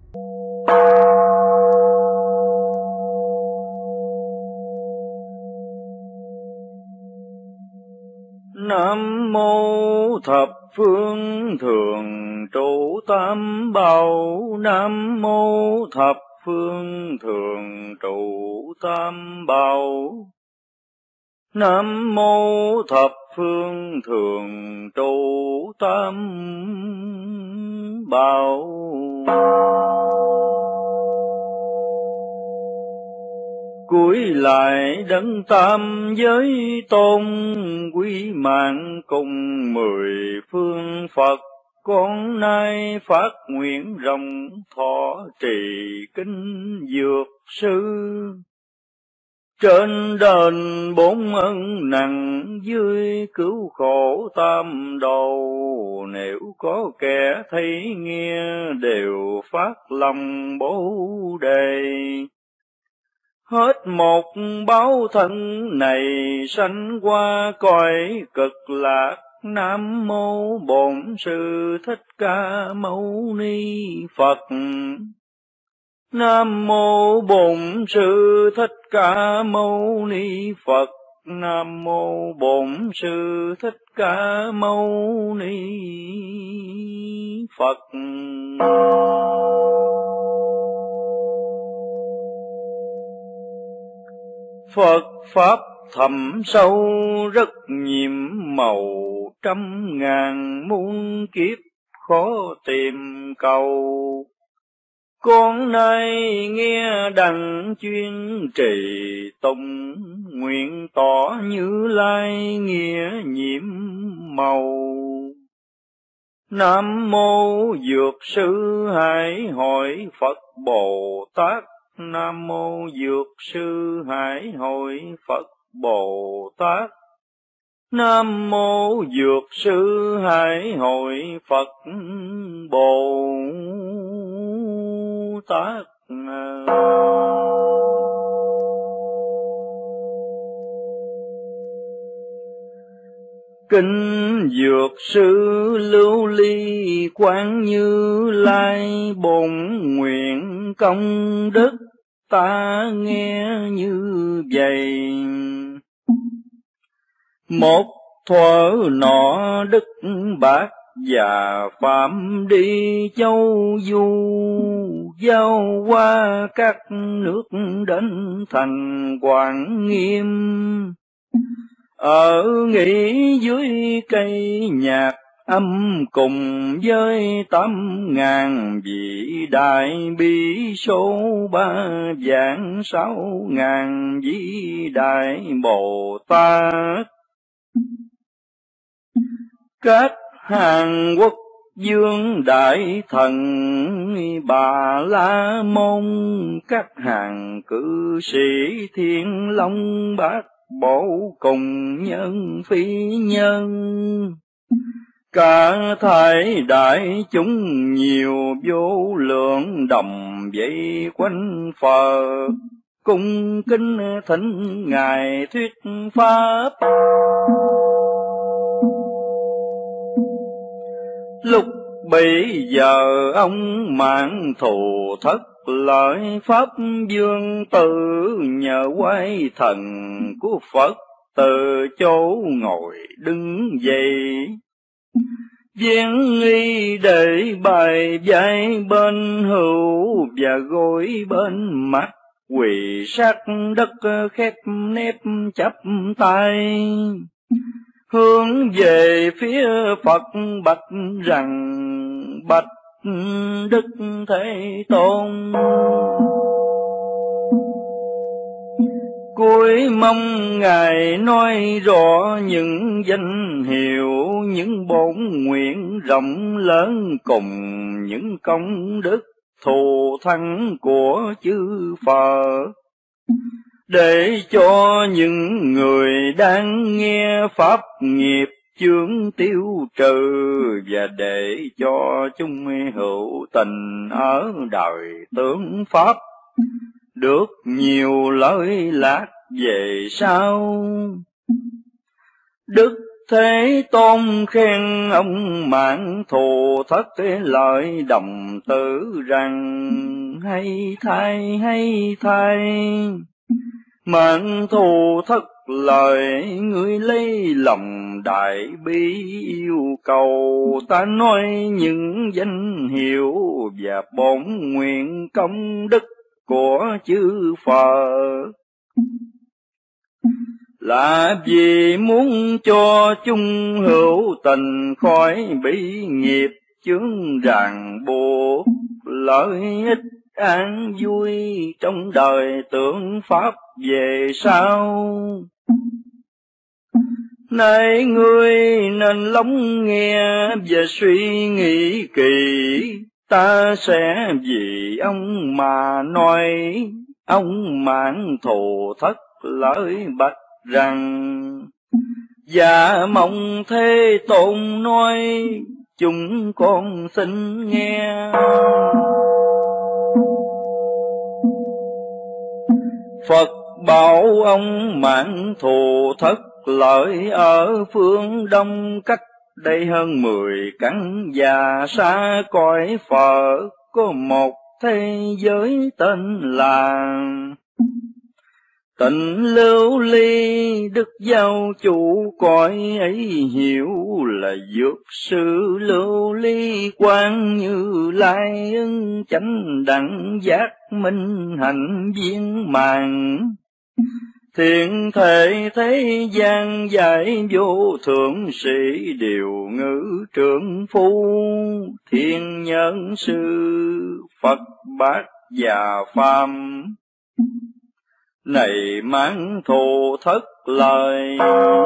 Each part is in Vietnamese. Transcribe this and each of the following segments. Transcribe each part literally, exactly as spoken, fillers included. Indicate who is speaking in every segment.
Speaker 1: Nam mô thập phương thường trụ tam bảo. Nam mô thập phương thường trụ tam bảo. Nam mô thập phương thường trụ tam bảo. Cúi lại đấng tam giới tôn, quý mạng cùng mười phương Phật. Con nay phát nguyện rộng thọ trì kinh dược sư. Trên đền bốn ân nặng, dưới cứu khổ tam đồ. Nếu có kẻ thấy nghe, đều phát lòng bố đề. Hết một báo thân này, sanh qua cõi cực lạc. Nam mô Bổn Sư Thích Ca Mâu Ni Phật. Nam mô Bổn Sư Thích Ca Mâu Ni Phật. Nam mô Bổn Sư Thích Ca Mâu Ni Phật. Phật Pháp thẳm sâu rất nhiệm màu, trăm ngàn muôn kiếp khó tìm cầu. Con nay nghe đặng chuyên trì tụng, nguyện tỏ Như Lai nghĩa nhiệm màu. Nam mô Dược Sư Hải Hội Phật Bồ Tát. Nam mô Dược Sư Hải Hội Phật Bồ Tát. Nam mô Dược Sư Hải Hội Phật Bồ Tát. Kinh Dược Sư Lưu Ly Quán Như Lai, bổn nguyện công đức ta nghe như vậy. Một thuở nọ Đức Bát và Phạm đi châu du, giao qua các nước đến thành Quảng Nghiêm. Ở nghỉ dưới cây nhạc âm, cùng với tám ngàn vị đại bi số, ba vạn sáu ngàn vị đại Bồ Tát. Các hàng quốc vương đại thần, Bà La Môn, các hàng cư sĩ Thiên Long Bát Bộ, cùng nhân phi nhân. Cả thảy đại chúng nhiều vô lượng, đồng vây quanh Phật, cung kính thỉnh Ngài thuyết pháp. Lúc bấy giờ ông Mãn Thù thất lợi Pháp vương tử, nhờ quay thần của Phật từ chỗ ngồi đứng dậy. Viên nghi để bài vai bên hữu, và gối bên mặt, quỳ sát đất khép nép chắp tay. Hướng về phía Phật bạch rằng, bạch Đức Thế Tôn, cuối mong Ngài nói rõ những danh hiệu, những bổn nguyện rộng lớn, cùng những công đức thù thắng của chư Phật, để cho những người đang nghe pháp nghiệp chướng tiêu trừ, và để cho chúng hữu tình ở đời tướng pháp được nhiều lợi lạc về sau. Đức Thế Tôn khen ông Mãn Thù Thất lời đồng tử rằng: hay thay, hay thay, Mãn Thù Thất lời, ngươi lấy lòng đại bi yêu cầu. Ta nói những danh hiệu và bổn nguyện công đức của chư Phật, là vì muốn cho chung hữu tình khỏi bị nghiệp chướng ràng buộc, lợi ích an vui trong đời tượng pháp về sau. Này ngươi nên lắng nghe và suy nghĩ kỹ, ta sẽ vì ông mà nói. Ông Mãn Thù Thất lời bạch rằng: dạ mong Thế Tôn nói, chúng con xin nghe. Phật bảo ông Mãn Thù Thất lợi, ở phương Đông cách đây hơn mười cắn và xa cõi Phật, có một thế giới tên là Tịnh Lưu Ly. Đức giáo chủ cõi ấy hiểu là dược sư Lưu Ly Quang Như Lai, ưng chánh đẳng giác minh hạnh viên màng. Thiện thể thế gian giải vô thượng sĩ, điều ngữ trưởng phu, thiên nhân sư Phật Bát và Phàm. Này Mãn Thù Thất lời,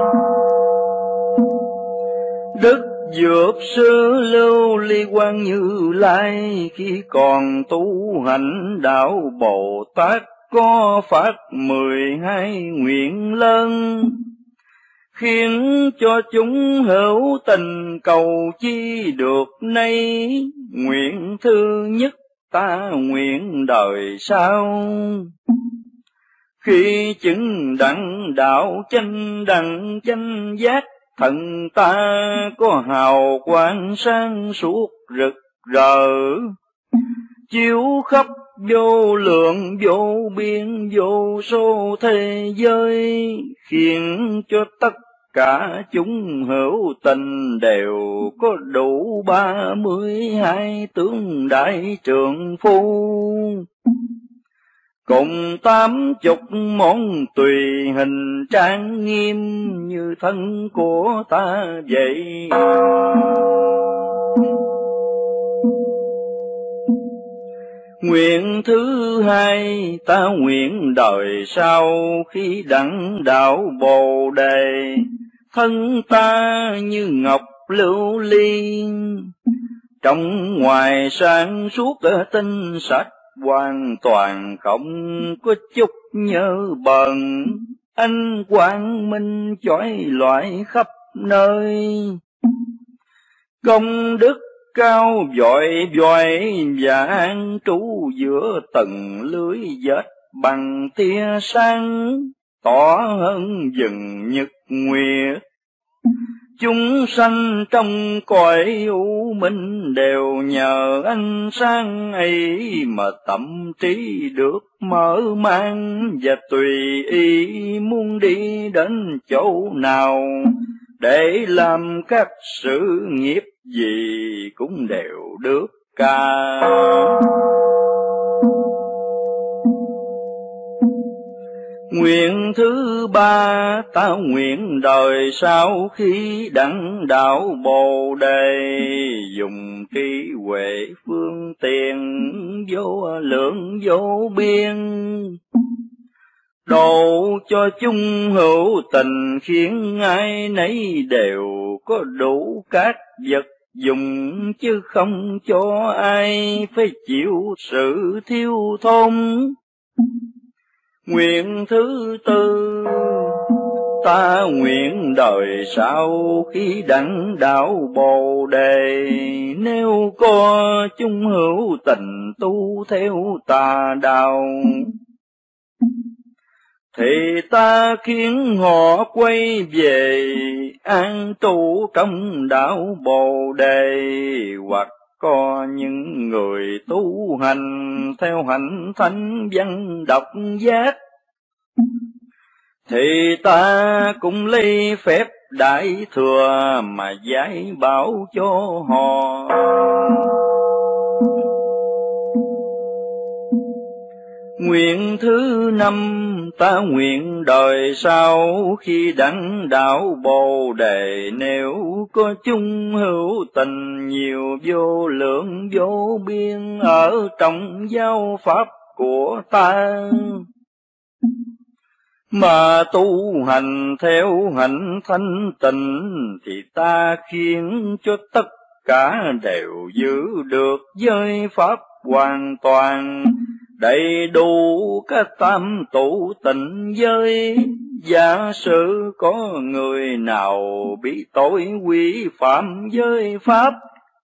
Speaker 1: Đức Dược sư Lưu Ly Quang Như Lai khi còn tu hành đạo Bồ Tát, có phát mười hai nguyện lớn, khiến cho chúng hữu tình cầu chi được nay. Nguyện thứ nhất, ta nguyện đời sau, khi chứng đẳng đạo chánh đẳng chánh giác, thần ta có hào quang sáng suốt rực rỡ, chiếu khắp vô lượng vô biên vô số thế giới, khiến cho tất cả chúng hữu tình đều có đủ ba mươi hai tướng đại trượng phu, cùng tám chục món tùy hình trang nghiêm như thân của ta vậy. Nguyện thứ hai, ta nguyện đời sau khi đẳng đạo Bồ Đề, thân ta như ngọc lưu ly, trong ngoài sáng suốt tinh sạch, hoàn toàn không có chút nhơ bẩn, ánh quang minh chói lọi khắp nơi. Công đức cao vội vội và an trú giữa tầng lưới dệt bằng tia sáng, tỏ hơn rừng nhật nguyệt. Chúng sanh trong cõi u minh đều nhờ ánh sáng ấy mà tâm trí được mở mang, và tùy ý muốn đi đến chỗ nào để làm các sự nghiệp gì cũng đều được ca. Nguyện thứ ba, ta nguyện đời sau khi đẳng đạo Bồ Đề, dùng trí huệ phương tiện vô lượng vô biên, độ cho chung hữu tình, khiến ai nấy đều có đủ các vật dùng, chứ không cho ai phải chịu sự thiếu thốn. Nguyện thứ tư, ta nguyện đời sau khi đẳng đạo Bồ Đề, nếu có chung hữu tình tu theo tà đạo, thì ta khiến họ quay về an trụ trong đạo Bồ Đề, hoặc có những người tu hành theo hạnh thánh văn độc giác, thì ta cũng lấy phép đại thừa mà giải bảo cho họ. Nguyện thứ năm, ta nguyện đời sau khi đặng đạo Bồ Đề, nếu có chung hữu tình nhiều vô lượng vô biên ở trong giáo pháp của ta, mà tu hành theo hạnh thanh tịnh, thì ta khiến cho tất cả đều giữ được giới pháp hoàn toàn, đầy đủ các tam tụ tịnh giới. Giả sử có người nào bị tội quy phạm giới pháp,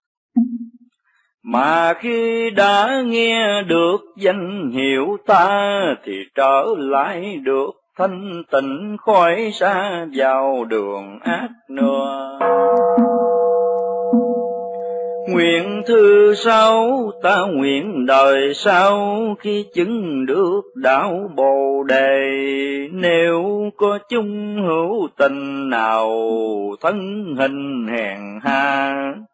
Speaker 1: mà khi đã nghe được danh hiệu ta, thì trở lại được thanh tịnh, khỏi xa vào đường ác nữa. Nguyện thứ sáu, ta nguyện đời sau khi chứng được đạo Bồ Đề, nếu có chung hữu tình nào thân hình hèn hạ,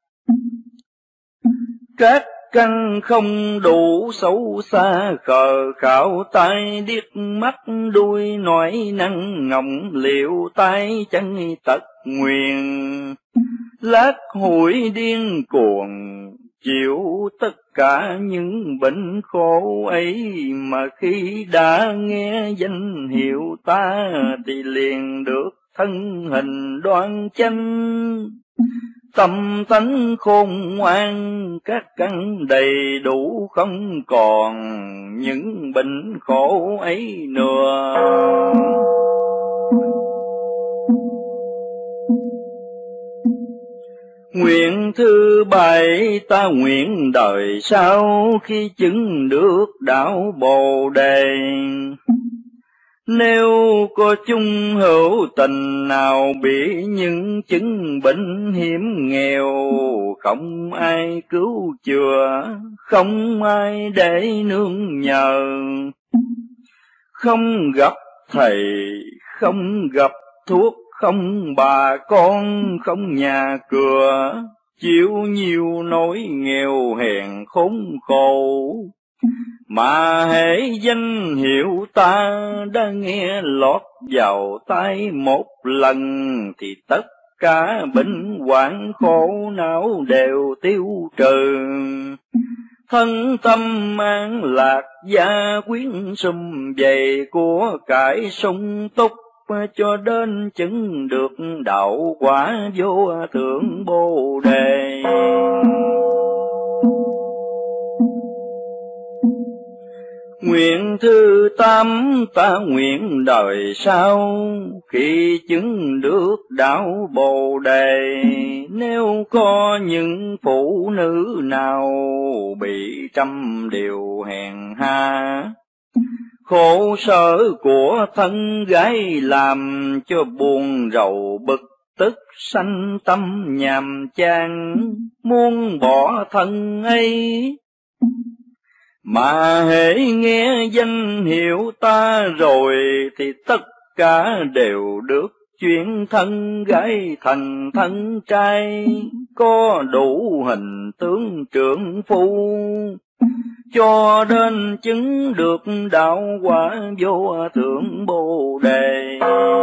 Speaker 1: các căn không đủ xấu xa, khờ khảo tai điếc mắt đuôi nói năng ngọng liệu tai chân tật nguyền, lát hủi điên cuồng chịu tất cả những bệnh khổ ấy, mà khi đã nghe danh hiệu ta thì liền được thân hình đoan chánh, tâm tánh khôn ngoan, các căn đầy đủ, không còn những bệnh khổ ấy nữa. Nguyện thứ bảy, ta nguyện đời sau khi chứng được đạo Bồ Đề, nếu có chung hữu tình nào bị những chứng bệnh hiểm nghèo, không ai cứu chữa, không ai để nương nhờ, không gặp thầy, không gặp thuốc, không bà con, không nhà cửa, chịu nhiều nỗi nghèo hèn khốn khổ, mà hễ danh hiệu ta đã nghe lọt vào tai một lần, thì tất cả bệnh hoạn khổ não đều tiêu trừ, thân tâm an lạc, gia quyến sum vầy, của cải sung túc, cho đến chứng được đạo quả vô thượng Bồ Đề. Nguyện thứ tám, ta nguyện đời sau khi chứng được đạo Bồ Đề, nếu có những phụ nữ nào bị trăm điều hèn hạ, khổ sở của thân gái làm cho buồn rầu bực tức, sanh tâm nhàm chán, muốn bỏ thân ấy, mà hễ nghe danh hiệu ta rồi, thì tất cả đều được chuyển thân gái thành thân trai, có đủ hình tướng trượng phu, cho đến chứng được đạo quả vô thượng Bồ Đề.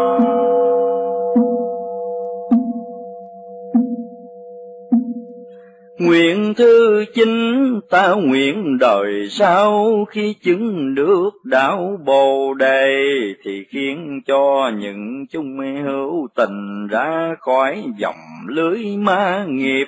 Speaker 1: Nguyện thứ chín, ta nguyện đời sau khi chứng được đạo Bồ Đề, thì khiến cho những chúng hữu tình ra khỏi vòng lưới ma nghiệp,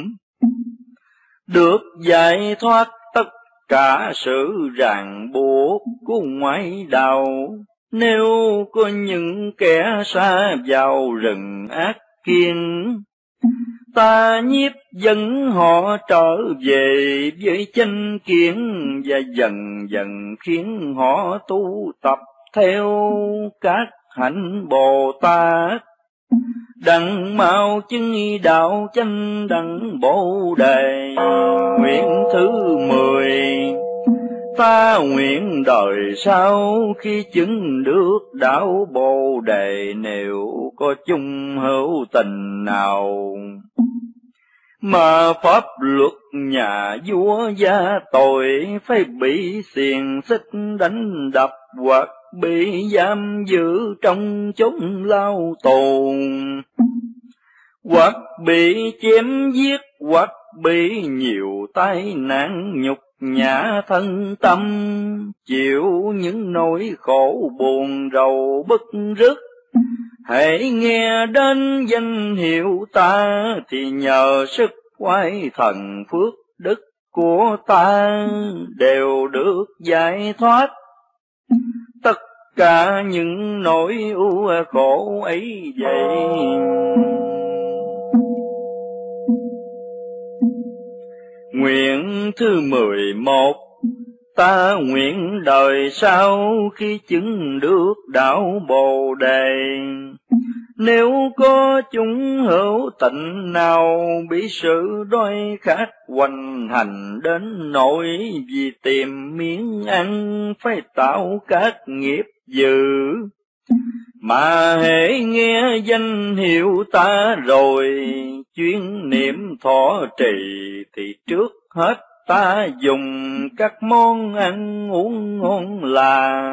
Speaker 1: được giải thoát tất cả sự ràng buộc của ngoại đạo. Nếu có những kẻ xa vào rừng ác kiên, ta nhiếp dẫn họ trở về với chánh kiến, và dần dần khiến họ tu tập theo các hạnh Bồ Tát, đặng mau chứng đạo chánh đẳng Bồ Đề. Nguyện thứ mười, ta nguyện đời sau khi chứng được đạo Bồ Đề, nếu có chung hữu tình nào mà pháp luật nhà vua gia tội, phải bị xiềng xích đánh đập, hoặc bị giam giữ trong chốn lao tù, hoặc bị chém giết, hoặc bị nhiều tai nạn nhục nhã thân tâm, chịu những nỗi khổ buồn rầu bức rứt. Hãy nghe đến danh hiệu ta, thì nhờ sức oai thần phước đức của ta, đều được giải thoát tất cả những nỗi u khổ ấy vậy. Nguyện thứ mười một, ta nguyện đời sau khi chứng được đạo Bồ Đề, nếu có chúng hữu tình nào bị sự đói khát hoành hành đến nỗi vì tìm miếng ăn phải tạo các nghiệp dữ, mà hễ nghe danh hiệu ta rồi chuyên niệm thọ trì, thì trước hết ta dùng các món ăn uống ngon là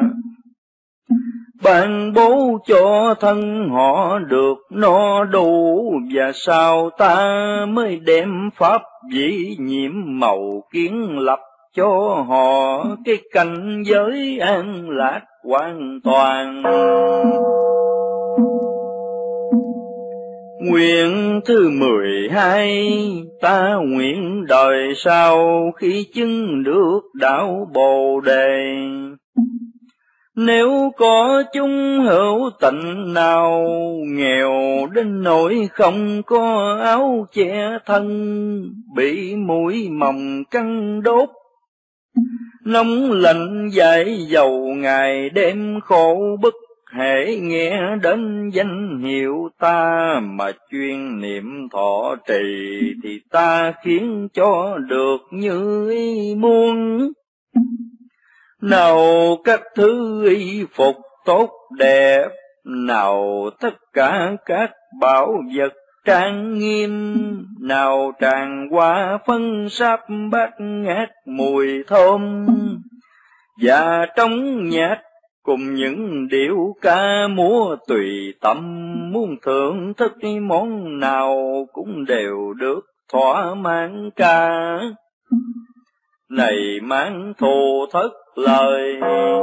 Speaker 1: ban bố cho thân họ được no đủ, và sau ta mới đem pháp dĩ nhiệm màu kiến lập cho họ cái cảnh giới an lạc hoàn toàn. Nguyện thứ mười hai, ta nguyện đời sau khi chứng được đạo Bồ Đề, nếu có chúng hữu tình nào nghèo đến nỗi không có áo che thân, bị muỗi mồng căng đốt, nóng lạnh dãi dầu ngày đêm khổ bức, hễ nghe đến danh hiệu ta mà chuyên niệm thọ trì, thì ta khiến cho được như ý muốn. Nào các thứ y phục tốt đẹp, nào tất cả các bảo vật trang nghiêm, nào tràng hoa phân sáp bát ngát mùi thơm, và trong nhạc cùng những điệu ca múa tùy tâm, muốn thưởng thức món nào cũng đều được thỏa mãn cả. Này mãn thù thất lời,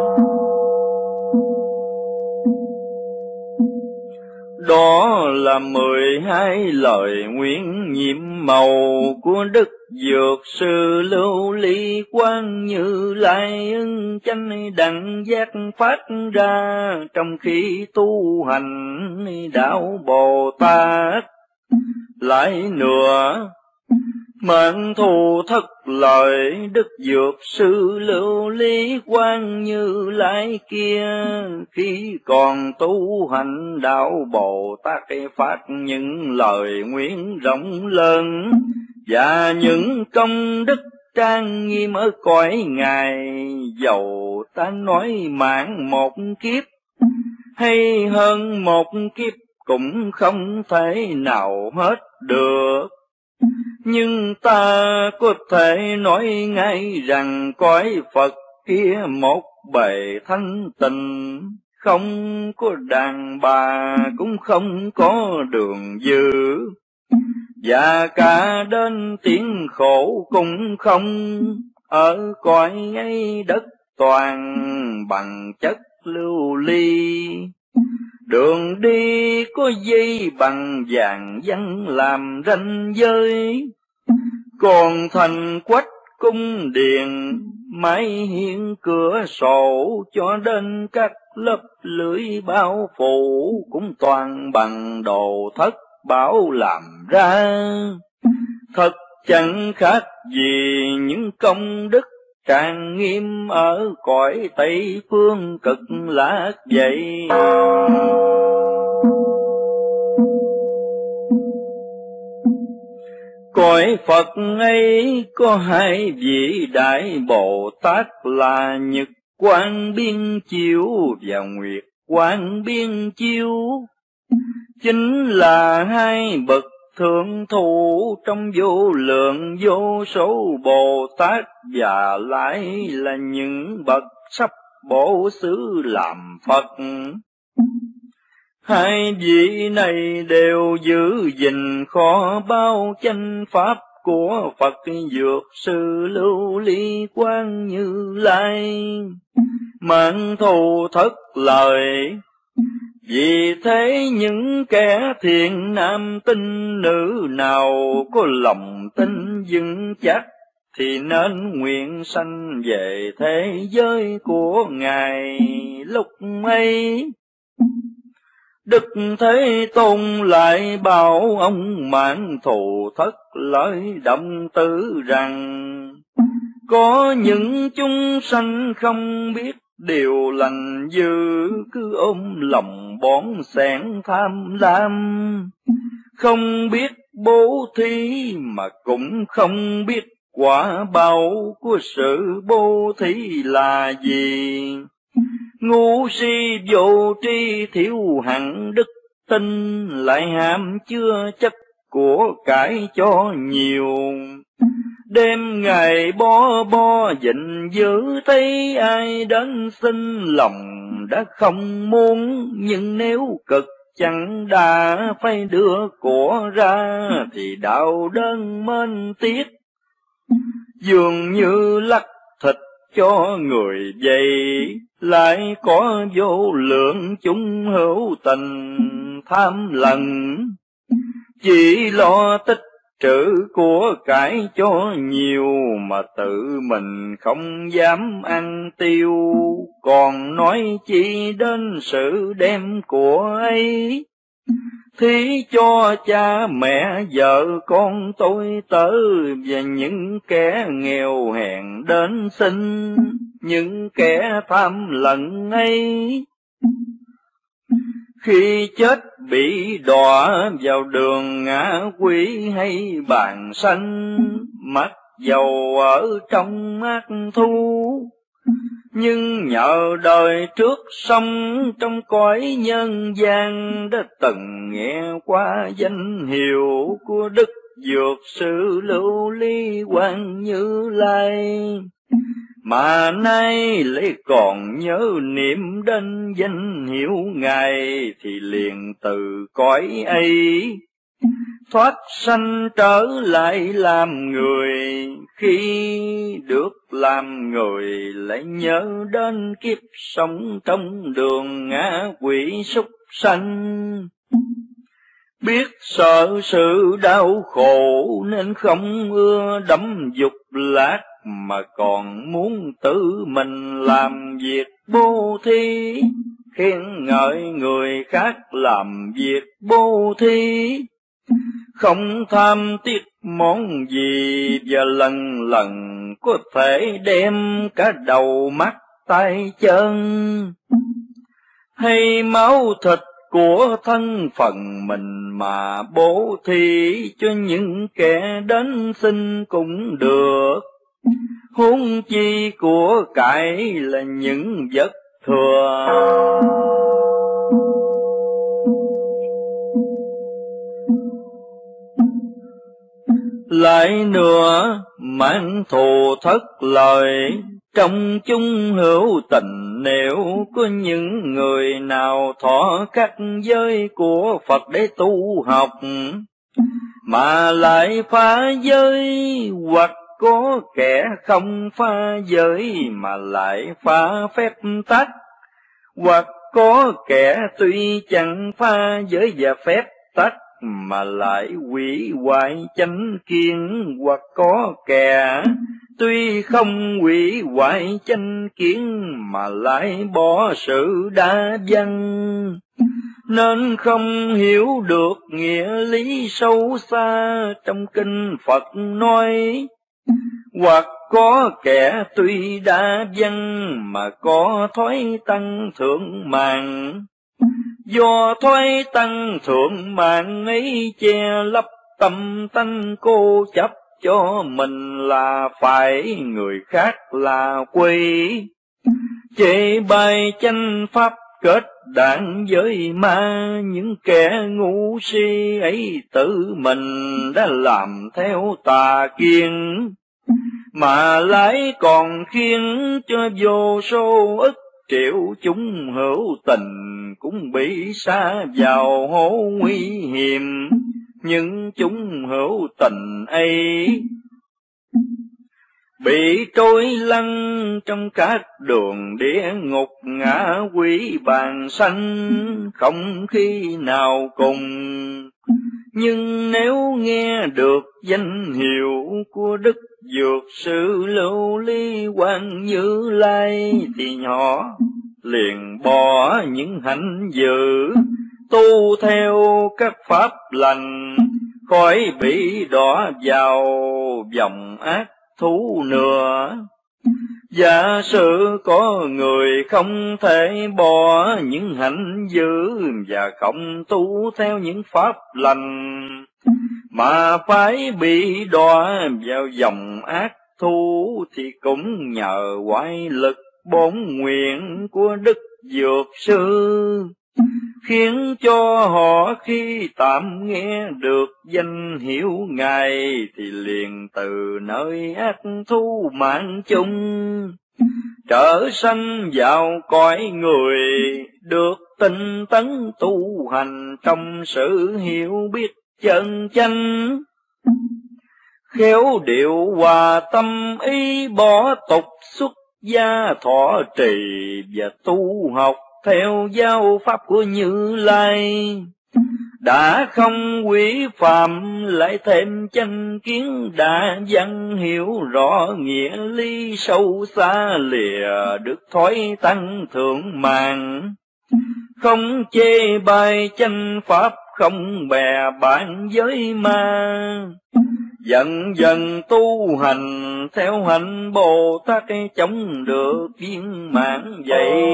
Speaker 1: đó là mười hai lời nguyện nhiệm màu của Đức Dược Sư Lưu Ly Quang Như Lai, ưng chánh đẳng giác phát ra trong khi tu hành đạo Bồ Tát. Lại nữa, mãn thù thất lời Đức Dược Sư Lưu Ly Quang Như Lai kia, khi còn tu hành đạo Bồ Tát phát những lời nguyện rộng lớn và những công đức trang nghiêm ở cõi Ngài, dầu ta nói mạng một kiếp hay hơn một kiếp cũng không thể nào hết được. Nhưng ta có thể nói ngay rằng cõi Phật kia một bề thanh tịnh, không có đàn bà cũng không có đường dữ, và cả đến tiếng khổ cũng không. Ở cõi ấy đất toàn bằng chất lưu ly, đường đi có dây bằng vàng văn làm ranh giới, còn thành quách cung điện mái hiên cửa sổ cho đến các lớp lưới bao phủ cũng toàn bằng đồ thất bảo làm ra. Thật chẳng khác gì những công đức trang nghiêm ở cõi Tây Phương Cực Lạc vậy. Cõi Phật ấy có hai vị đại Bồ Tát là Nhật Quang Biên Chiếu và Nguyệt Quang Biên Chiếu, chính là hai bậc thượng thủ trong vô lượng vô số Bồ Tát, và lại là những bậc sắp bổ xứ làm Phật. Hai vị này đều giữ gìn kho báu chánh pháp của Phật Dược Sư Lưu Ly Quang Như Lai, mang thù thất lời. Vì thế những kẻ thiện nam tinh nữ nào có lòng tin vững chắc, thì nên nguyện sanh về thế giới của Ngài lúc ấy. Đức Thế Tôn lại bảo ông Mãn Thù Thất lời động tử rằng, có những chúng sanh không biết điều lành dữ, cứ ôm lòng bón sẻn tham lam, không biết bố thí mà cũng không biết quả báo của sự bố thí là gì. Ngu si vô tri thiếu hẳn đức tin, lại ham chưa chất của cải cho nhiều. Đêm ngày bo bo gìn giữ, thấy ai đến xin lòng đã không muốn, nhưng nếu cực chẳng đã phải đưa của ra, thì đạo đơn mênh tiếc. Dường như lắc thịt cho người vậy, lại có vô lượng chúng hữu tình tham lần, chỉ lo tích trữ của cải cho nhiều, mà tự mình không dám ăn tiêu, còn nói chi đến sự đem của ấy. Thí cho cha mẹ vợ con tôi tớ, và những kẻ nghèo hèn đến xin, những kẻ tham lần ấy. Khi chết bị đọa vào đường ngã quỷ hay bàn sanh, mặc dầu ở trong ác thú, nhưng nhờ đời trước sống trong cõi nhân gian, đã từng nghe qua danh hiệu của Đức Dược Sư Lưu Ly Quang Như Lai, mà nay lại còn nhớ niệm đến danh hiệu Ngài, thì liền từ cõi ấy thoát sanh trở lại làm người. Khi được làm người lại nhớ đến kiếp sống trong đường ngã quỷ súc sanh, biết sợ sự đau khổ nên không ưa đắm dục lạc, mà còn muốn tự mình làm việc bố thí, khen ngợi người khác làm việc bố thí, không tham tiếc món gì, và lần lần có thể đem cả đầu mắt tay chân hay máu thịt của thân phận mình mà bố thí cho những kẻ đến xin cũng được. Huống chi của cải là những vật thừa. Lại nữa Mãn Thù Thất lời, trong chung hữu tình nếu có những người nào thọ các giới của Phật để tu học, mà lại phá giới, hoặc có kẻ không phá giới mà lại phá phép tắc, hoặc có kẻ tuy chẳng phá giới và phép tắc mà lại hủy hoại chánh kiến, hoặc có kẻ tuy không hủy hoại chánh kiến mà lại bỏ sự đa văn, nên không hiểu được nghĩa lý sâu xa trong kinh Phật nói. Hoặc có kẻ tuy đa văn mà có thói tăng thượng mạng, do thói tăng thượng mạng ấy che lấp tâm tánh cô chấp cho mình là phải, người khác là quỷ. Chê bai chánh pháp kết đảng với ma, những kẻ ngu si ấy tự mình đã làm theo tà kiến, mà lại còn khiến cho vô số ức triệu chúng hữu tình cũng bị sa vào hố nguy hiểm. Nhưng chúng hữu tình ấy bị trôi lăn trong các đường địa ngục ngã quỷ bàn sanh, không khi nào cùng. Nhưng nếu nghe được danh hiệu của Đức Dược Sư Lưu Ly Quang Như Lai, thì họ liền bỏ những hạnh dữ, tu theo các pháp lành, khỏi bị đọa vào vòng ác thú nữa. Giả sử có người không thể bỏ những hạnh dữ và không tu theo những pháp lành, mà phải bị đọa vào dòng ác thú, thì cũng nhờ oai lực bổn nguyện của Đức Dược Sư, khiến cho họ khi tạm nghe được danh hiệu Ngài thì liền từ nơi ác thú mạng chung trở sanh vào cõi người, được tinh tấn tu hành trong sự hiểu biết chân chánh, khéo điệu hòa tâm ý, bỏ tục xuất gia thọ trì và tu học theo giáo pháp của Như Lai. Đã không quý phạm lại thêm chánh kiến, đã văn hiểu rõ nghĩa lý sâu xa, lìa được thói tăng thượng mạng. Không chê bai chánh pháp, không bè bạn với ma, dần dần tu hành theo hạnh Bồ Tát, chống được viên mãn vậy.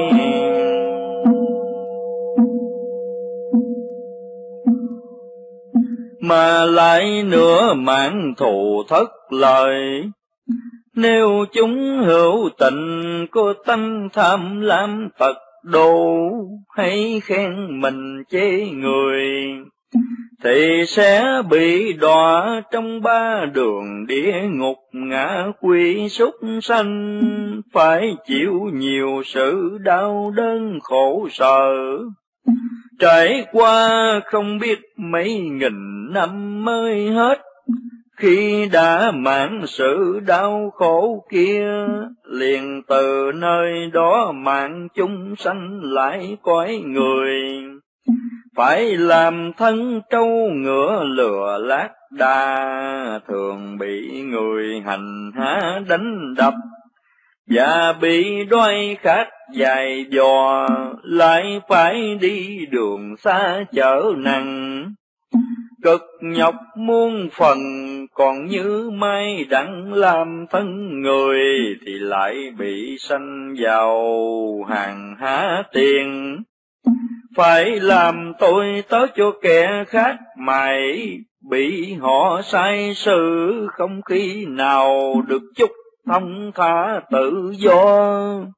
Speaker 1: Mà lại nữa mạng thù thất lời, nếu chúng hữu tình có tánh tham lam tật độ, hay khen mình chê người, thì sẽ bị đọa trong ba đường địa ngục ngã quỷ súc sanh, phải chịu nhiều sự đau đớn khổ sở, trải qua không biết mấy nghìn năm mới hết. Khi đã mãn sự đau khổ kia, liền từ nơi đó mạng chúng sanh lại cõi người, phải làm thân trâu ngựa lừa lác đa, thường bị người hành hạ đánh đập, và bị đói khát dài dò, lại phải đi đường xa chở nặng, cực nhọc muôn phần. Còn như mai đặng làm thân người, thì lại bị sanh vào hàng há tiền, phải làm tôi tớ cho kẻ khác, mày bị họ sai sự, không khi nào được chút thông thả tự do.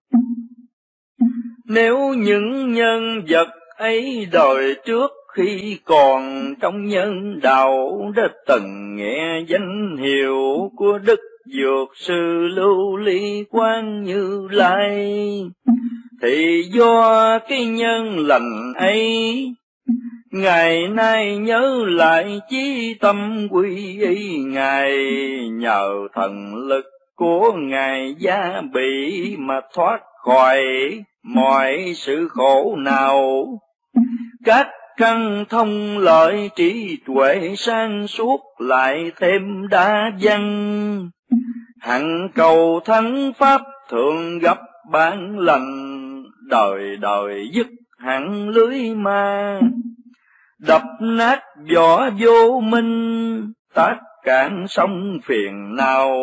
Speaker 1: Nếu những nhân vật ấy đời trước khi còn trong nhân đạo đã từng nghe danh hiệu của Đức Dược Sư Lưu Ly Quang Như Lai, thì do cái nhân lành ấy, ngày nay nhớ lại chí tâm quy y Ngài, nhờ thần lực của Ngài gia bị mà thoát khỏi mọi sự khổ nào. Các căn thông lợi trí tuệ sang suốt lại thêm đa văn, hằng cầu thắng pháp thường gặp bản lành, đời đời dứt hẳn lưới ma, đập nát vỏ vô minh, tác cạn sông phiền não,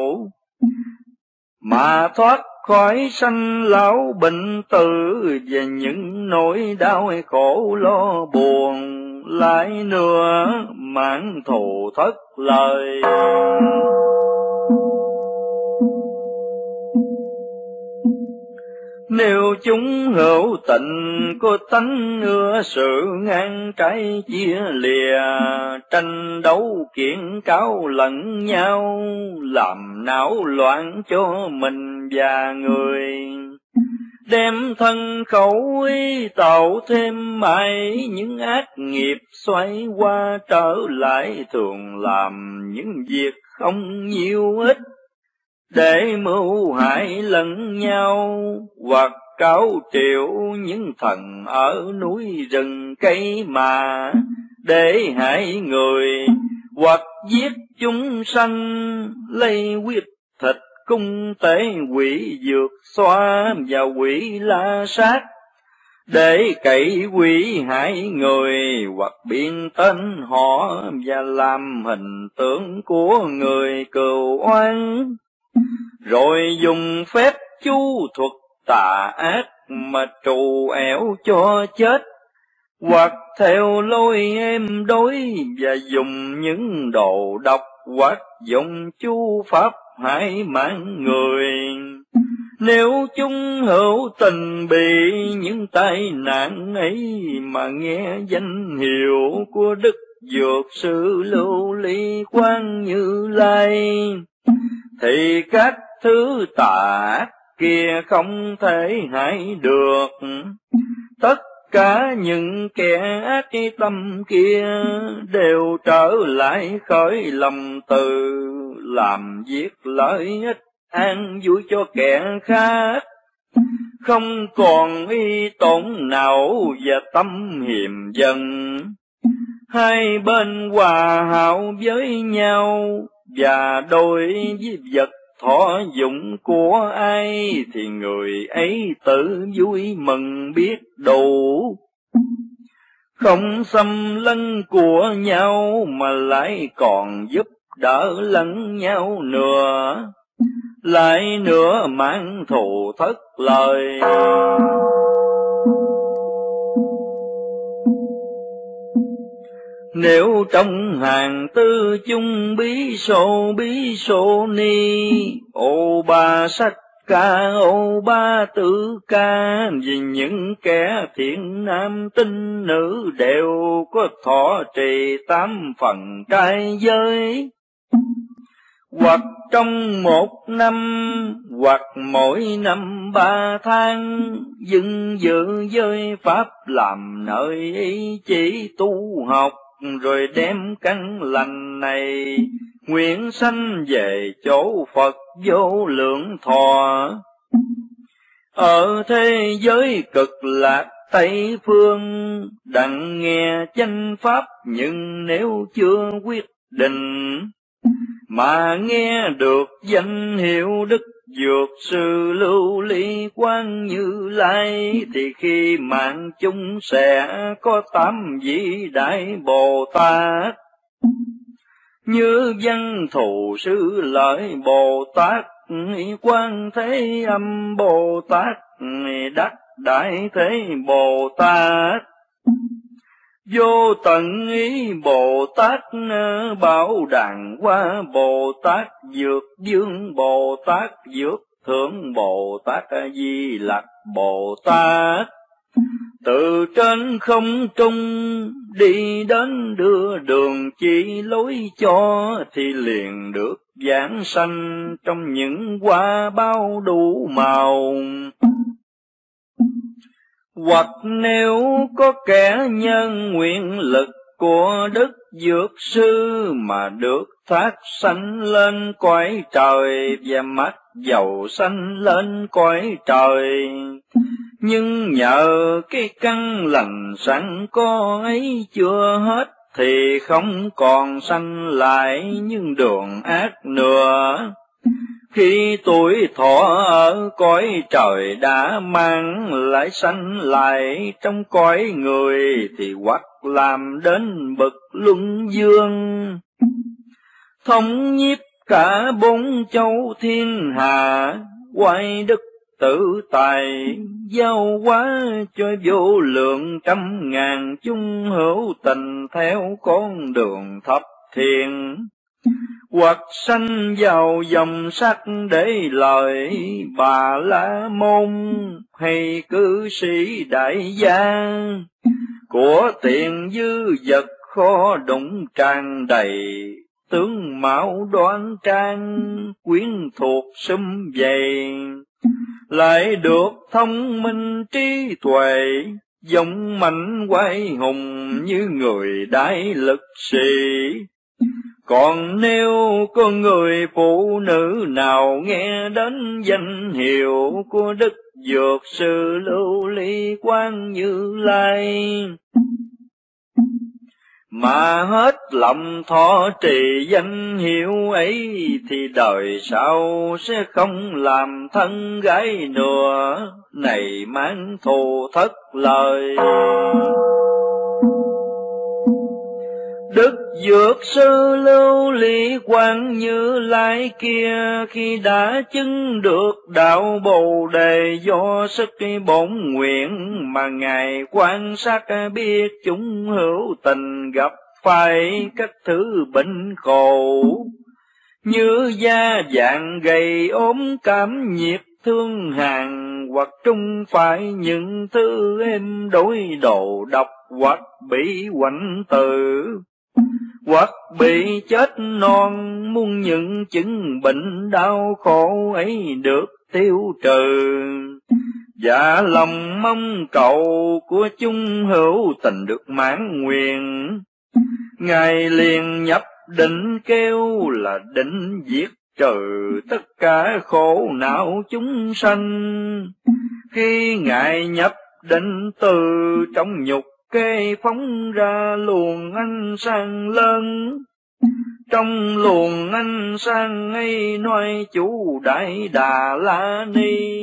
Speaker 1: mà thoát khỏi sanh lão bệnh tử và những nỗi đau khổ lo buồn, lại nữa mãn thù thất lời. Nếu chúng hữu tình có tánh ưa sự ngang trái chia lìa, tranh đấu kiện cáo lẫn nhau, làm não loạn cho mình và người, đem thân khẩu ý tạo thêm mãi những ác nghiệp, xoay qua trở lại thường làm những việc không nhiều ích, để mưu hại lẫn nhau, hoặc cáo triệu những thần ở núi rừng cây mà để hại người, hoặc giết chúng sanh lấy huyết thịt cung tế quỷ dược xoa và quỷ la sát, để cậy quỷ hại người, hoặc biên tên họ và làm hình tượng của người cừu oan, rồi dùng phép chu thuật tà ác mà trù ẻo cho chết, hoặc theo lối êm đối và dùng những đồ độc, hoặc dùng chu pháp hại mạng người. Nếu chúng hữu tình bị những tai nạn ấy mà nghe danh hiệu của Đức Dược Sư Lưu Ly Quang Như Lai, thì các thứ tà ác kia không thể hại được. Tất cả những kẻ ác tâm kia đều trở lại khởi lòng từ, làm việc lợi ích an vui cho kẻ khác, không còn ý tổn não và tâm hiềm dần. Hai bên hòa hảo với nhau, và đôi với vật thọ dụng của ai thì người ấy tự vui mừng biết đủ, không xâm lấn của nhau mà lại còn giúp đỡ lẫn nhau nữa, lại nữa mãn thù thất lời. Nếu trong hàng tư chung bí sô bí sô ni, ô ba sách ca ô ba tử ca, vì những kẻ thiện nam tinh nữ đều có thọ trì tám phần trai giới, hoặc trong một năm, hoặc mỗi năm ba tháng, dừng dự giới pháp làm nơi ý chỉ tu học, rồi đem căn lành này nguyện sanh về chỗ Phật vô lượng thọ. Ở thế giới cực lạc Tây phương, đặng nghe chánh pháp, nhưng nếu chưa quyết định, mà nghe được danh hiệu Đức Dược Sư Lưu Ly Quang Như Lai, thì khi mạng chúng sẽ có tám vị đại Bồ Tát, như Văn Thù Sư Lợi Bồ Tát, Quan Thế Âm Bồ Tát, Đắc Đại Thế Bồ Tát, Vô Tận Ý Bồ Tát, Bảo Đàn Hoa Bồ Tát, Dược Dương Bồ Tát, Dược Thượng Bồ Tát, Di Lặc Bồ Tát. Từ trên không trung đi đến đưa đường chỉ lối cho, thì liền được giảng sanh trong những hoa bao đủ màu. Hoặc nếu có kẻ nhân nguyện lực của Đức Dược Sư mà được thác sanh lên cõi trời, và mắt dầu sanh lên cõi trời, nhưng nhờ cái căn lành sẵn có ấy chưa hết, thì không còn sanh lại những đường ác nữa. Khi tuổi thọ ở cõi trời đã mang, lại sanh lại trong cõi người, thì hoặc làm đến bậc luân dương. thống nhiếp cả bốn châu thiên hạ, quay đức tự tài giao hóa cho vô lượng trăm ngàn chung hữu tình theo con đường thập thiện, hoặc sanh vào dòng sắc để lời Bà La Môn hay cư sĩ đại gia, của tiền dư vật khó đụng tràn đầy, tướng mạo đoan trang quyến thuộc sum vầy, lại được thông minh trí tuệ, dũng mạnh oai hùng như người đại lực sĩ. Còn nếu có người phụ nữ nào nghe đến danh hiệu của Đức Dược Sư Lưu Ly Quang Như Lai, mà hết lòng thọ trì danh hiệu ấy, thì đời sau sẽ không làm thân gái nữa, này mang thù thất lời. Đức Dược Sư Lưu Ly Quang Như Lai kia, khi đã chứng được đạo Bồ Đề do sức bổn nguyện, mà Ngài quan sát biết chúng hữu tình gặp phải các thứ bệnh khổ, như da vàng gầy ốm cảm nhiệt thương hàn, hoặc trung phải những thứ êm đối đồ độc, hoặc bị quạnh tử, hoặc bị chết non, muốn những chứng bệnh đau khổ ấy được tiêu trừ. Dạ lòng mong cầu của chúng hữu tình được mãn nguyện, Ngài liền nhập định kêu là định diệt trừ tất cả khổ não chúng sanh. Khi Ngài nhập định từ trong nhục kê phóng ra luồng ánh sáng lớn, trong luồng ánh sáng ấy nói chủ Đại Đà La Ni.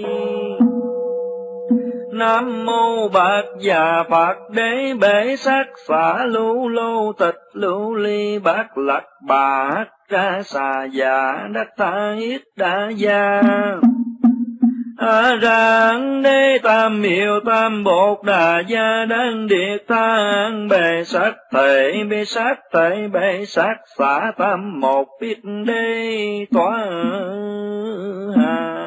Speaker 1: Nam mô Bạc Già Phật Đế Bể Sát Phả Lưu Lô Tịch Lưu Ly Bát Lạc Bà Ca Xà Già Đắc Tha Yết Đa Gia. A Rang Đế Tam Miệu Tam Bột Đà Gia Đăng Điệt Thang Bề Sát Thể Bề Sát Thể Bề Sát Phả Tam Một Biết Đế Tỏa Hà.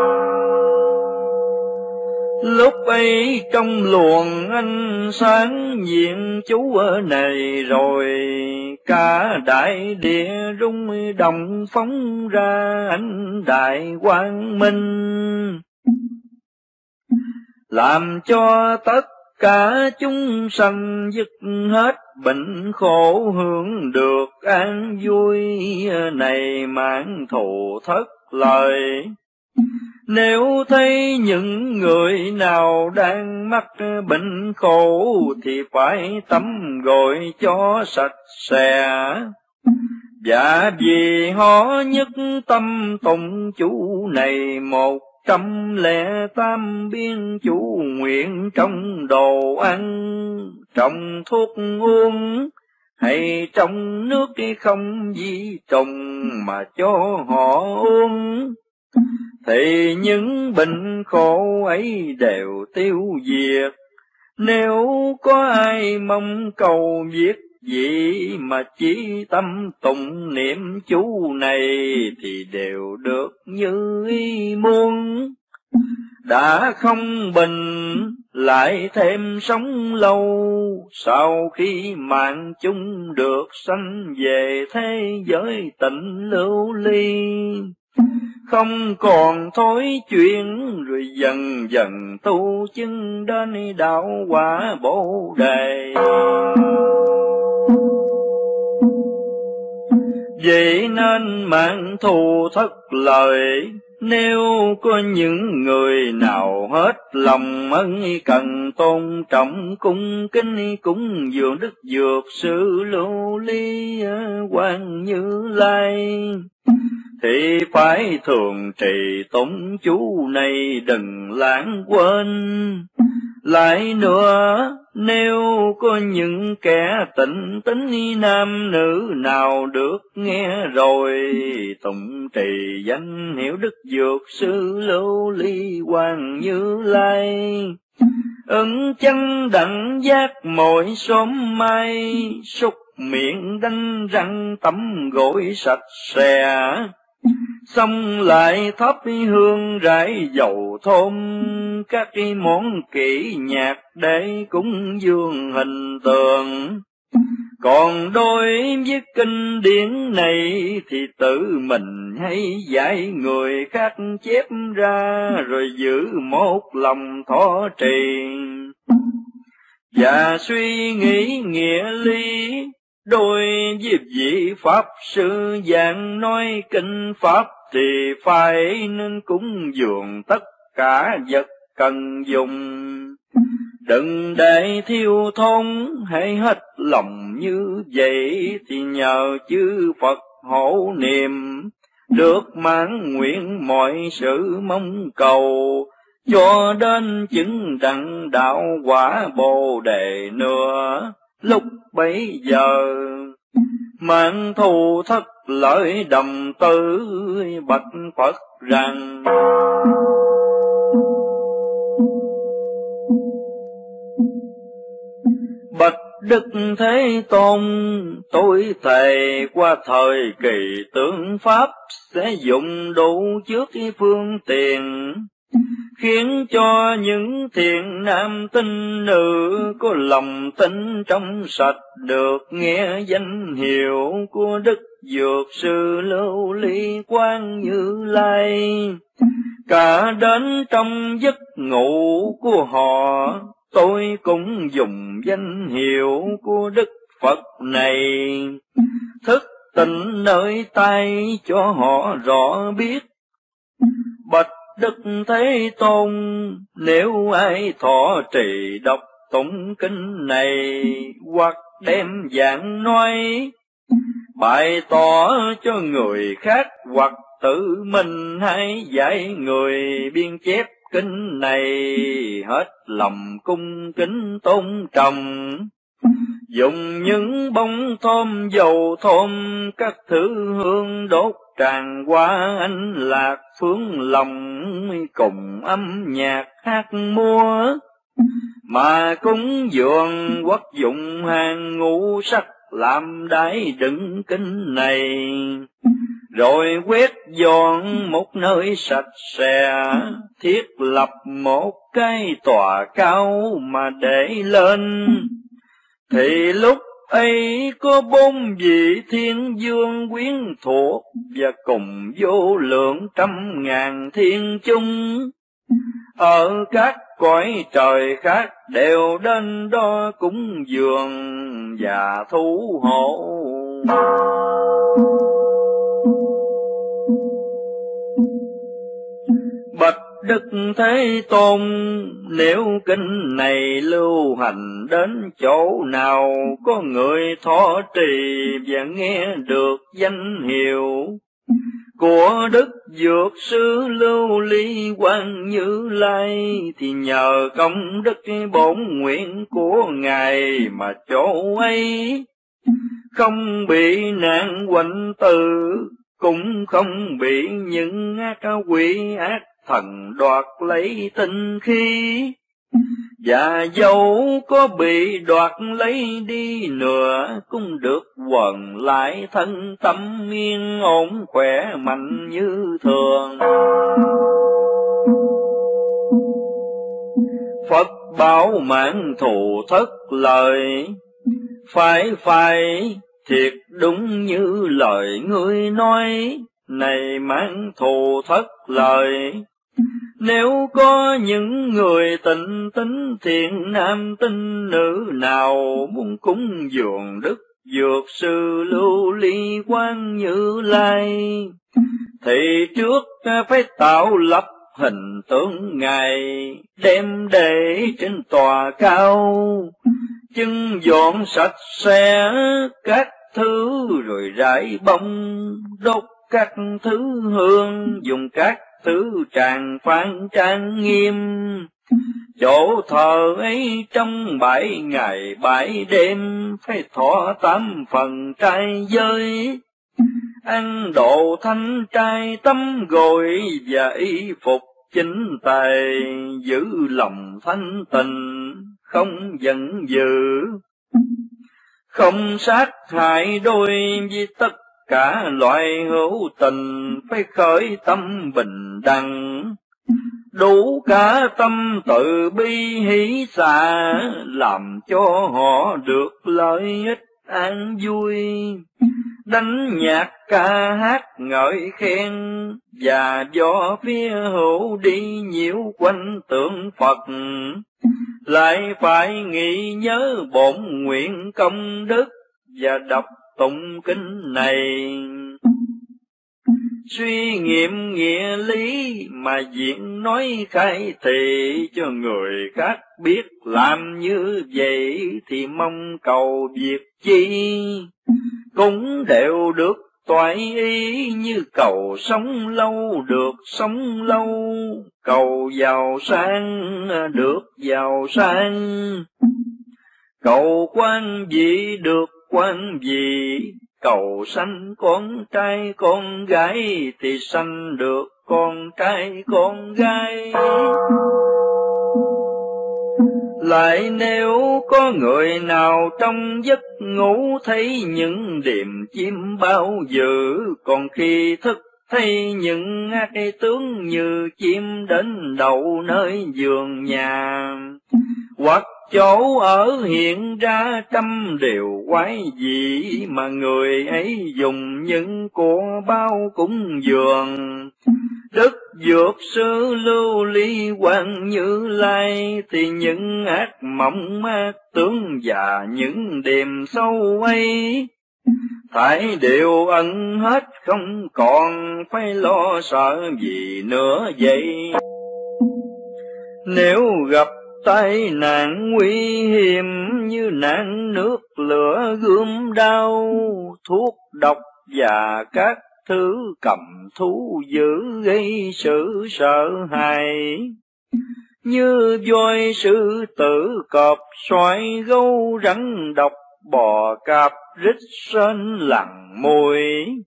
Speaker 1: Lúc ấy trong luồng ánh sáng diện chú ở này rồi, cả đại địa rung động phóng ra ánh đại quang minh, làm cho tất cả chúng sanh dứt hết bệnh khổ, hưởng được an vui này mãn thù thất lời. Nếu thấy những người nào đang mắc bệnh khổ, thì phải tắm gội cho sạch sẽ. Và vì họ nhất tâm tụng chú này một trăm lẻ tám biên chú nguyện, trong đồ ăn, trong thuốc uống, hay trong nước không di trùng mà cho họ uống, thì những bệnh khổ ấy đều tiêu diệt. Nếu có ai mong cầu việc gì mà chỉ tâm tụng niệm chú này, thì đều được như ý muốn. Đã không bình lại thêm sống lâu, sau khi mạng chung được sanh về thế giới tịnh lưu ly. Không còn thối chuyện, rồi dần dần tu chứng đến đạo quả Bồ Đề. Vậy nên mạng thù thất lời, nếu có những người nào hết lòng ân cần tôn trọng cung kính cúng dường Đức Dược Sư Lưu Ly Quang Như Lai, thì phải thường trì tụng chú này đừng lãng quên. Lại nữa, nếu có những kẻ tịnh tính nam nữ nào được nghe rồi, tụng trì danh hiệu Đức Dược Sư Lưu Ly Hoàng Như Lai, ứng chân đặng giác mỗi sớm mai, súc miệng đánh răng tắm gội sạch sẽ, xong lại thắp hương rải dầu thơm, các món kỹ nhạc để cúng dường hình tượng. Còn đối với kinh điển này thì tự mình hay dạy người khác chép ra, rồi giữ một lòng thọ trì và suy nghĩ nghĩa lý. Đôi với vị Pháp sư giảng nói kinh Pháp thì phải nên cúng dường tất cả vật cần dùng, đừng để thiếu thốn. Hãy hết lòng như vậy thì nhờ chư Phật hộ niệm, được mãn nguyện mọi sự mong cầu, cho đến chứng đặng đạo quả Bồ Đề nữa. Lúc bấy giờ mạng thù thất lợi đầm tư, bạch Phật rằng bạch Đức Thế Tôn, tôi thề qua thời kỳ tượng Pháp sẽ dùng đủ trước phương tiện, khiến cho những thiện nam tín nữ có lòng tin trong sạch được nghe danh hiệu của Đức Dược Sư Lưu Ly Quang Như Lai. Cả đến trong giấc ngủ của họ, tôi cũng dùng danh hiệu của Đức Phật này, thức tỉnh nơi tay cho họ rõ biết. Bạch Đức Thế Tôn, nếu ai thọ trì đọc tụng kinh này, hoặc đem giảng nói bày tỏ cho người khác, hoặc tự mình hay dạy người biên chép kinh này, hết lòng cung kính tôn trọng, dùng những bông thơm dầu thơm, các thứ hương đốt tràn qua anh lạc phương lòng, cùng âm nhạc hát múa, mà cúng dường quốc dụng hàng ngũ sắc làm đáy đựng kinh này, rồi quét dọn một nơi sạch sẽ, thiết lập một cái tòa cao mà để lên. Thì lúc ấy có bốn vị thiên vương quyến thuộc, và cùng vô lượng trăm ngàn thiên chung, ở các cõi trời khác đều đến đó cúng dường và thủ hộ. Bạch Đức Thế Tôn, nếu kinh này lưu hành đến chỗ nào, có người thọ trì và nghe được danh hiệu của Đức Dược Sư Lưu Ly Quang Như Lai, thì nhờ công đức bổn nguyện của Ngài mà chỗ ấy không bị nạn quạnh tử, cũng không bị những ác quỷ ác thần đoạt lấy tinh khí, và dẫu có bị đoạt lấy đi nữa, cũng được quần lại thân tâm yên ổn khỏe mạnh như thường. Phật bảo mãn thù thất lời, phải phải thiệt đúng như lời ngươi nói, này mãn thù thất lời. Nếu có những người tịnh tín thiện nam tín nữ nào muốn cúng dường Đức Dược Sư Lưu Ly Quang Như Lai, thì trước phải tạo lập hình tượng Ngài, đem để trên tòa cao, chân dọn sạch sẽ các thứ, rồi rải bông, đốt các thứ hương, dùng các thứ tràng phan trang nghiêm, Chỗ thờ ấy trong bảy ngày bảy đêm, phải thọ tám phần trai giới. Ăn độ thanh trai tắm gội và y phục chính tài, giữ lòng thanh tịnh không giận dữ. Không sát hại đôi với tất cả loại hữu tình, phải khởi tâm bình đẳng. Đủ cả tâm từ bi hỷ xả, làm cho họ được lợi ích an vui. Đánh nhạc ca hát ngợi khen, và do phía hữu đi nhiễu quanh tượng Phật. Lại phải nghĩ nhớ bổn nguyện công đức, và đọc tụng kinh này. Suy nghiệm nghĩa lý mà diễn nói khai thị, cho người khác biết làm như vậy, thì mong cầu việc chi cũng đều được toại ý. Như cầu sống lâu được sống lâu, cầu giàu sang được giàu sang, cầu quan vị được quan vị. Cầu sanh con trai con gái, thì sanh được con trai con gái. Lại nếu có người nào trong giấc ngủ thấy những điềm chim bao dữ, còn khi thức thấy những ác tướng như chim đến đậu nơi giường nhà. Hoặc chỗ ở hiện ra trăm điều quái dị, mà người ấy dùng những của bao cúng dường. Đức Dược Sư Lưu Ly Quang Như Lai, thì những ác mộng ác tướng và những điềm sâu ấy, thảy đều ẩn hết không còn, phải lo sợ gì nữa vậy. Nếu gặp tai nạn nguy hiểm, như nạn nước lửa gươm đao, thuốc độc và các thứ cầm thú dữ gây sự sợ hãi, như voi sư tử cọp xoài gấu rắn độc bò cạp rít sên lằn mồi.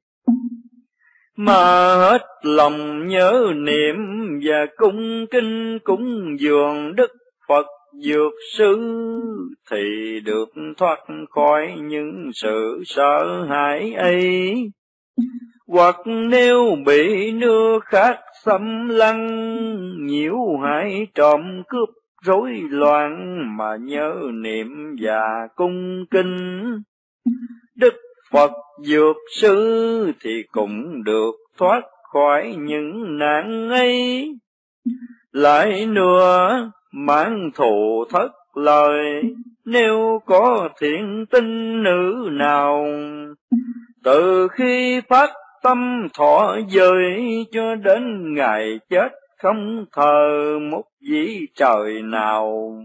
Speaker 1: Mà hết lòng nhớ niệm và cung kinh cúng dường Đức Phật Dược Sư, thì được thoát khỏi những sự sợ hãi ấy. Hoặc nếu bị nước khác xâm lăng, nhiễu hại trộm cướp rối loạn, mà nhớ niệm và cung kinh Đức Phật Dược Sư, thì cũng được thoát khỏi những nạn ấy. Lại nữa mang thù thất lời, nếu có thiện tinh nữ nào, từ khi phát tâm thọ giới cho đến ngày chết, không thờ một vị trời nào.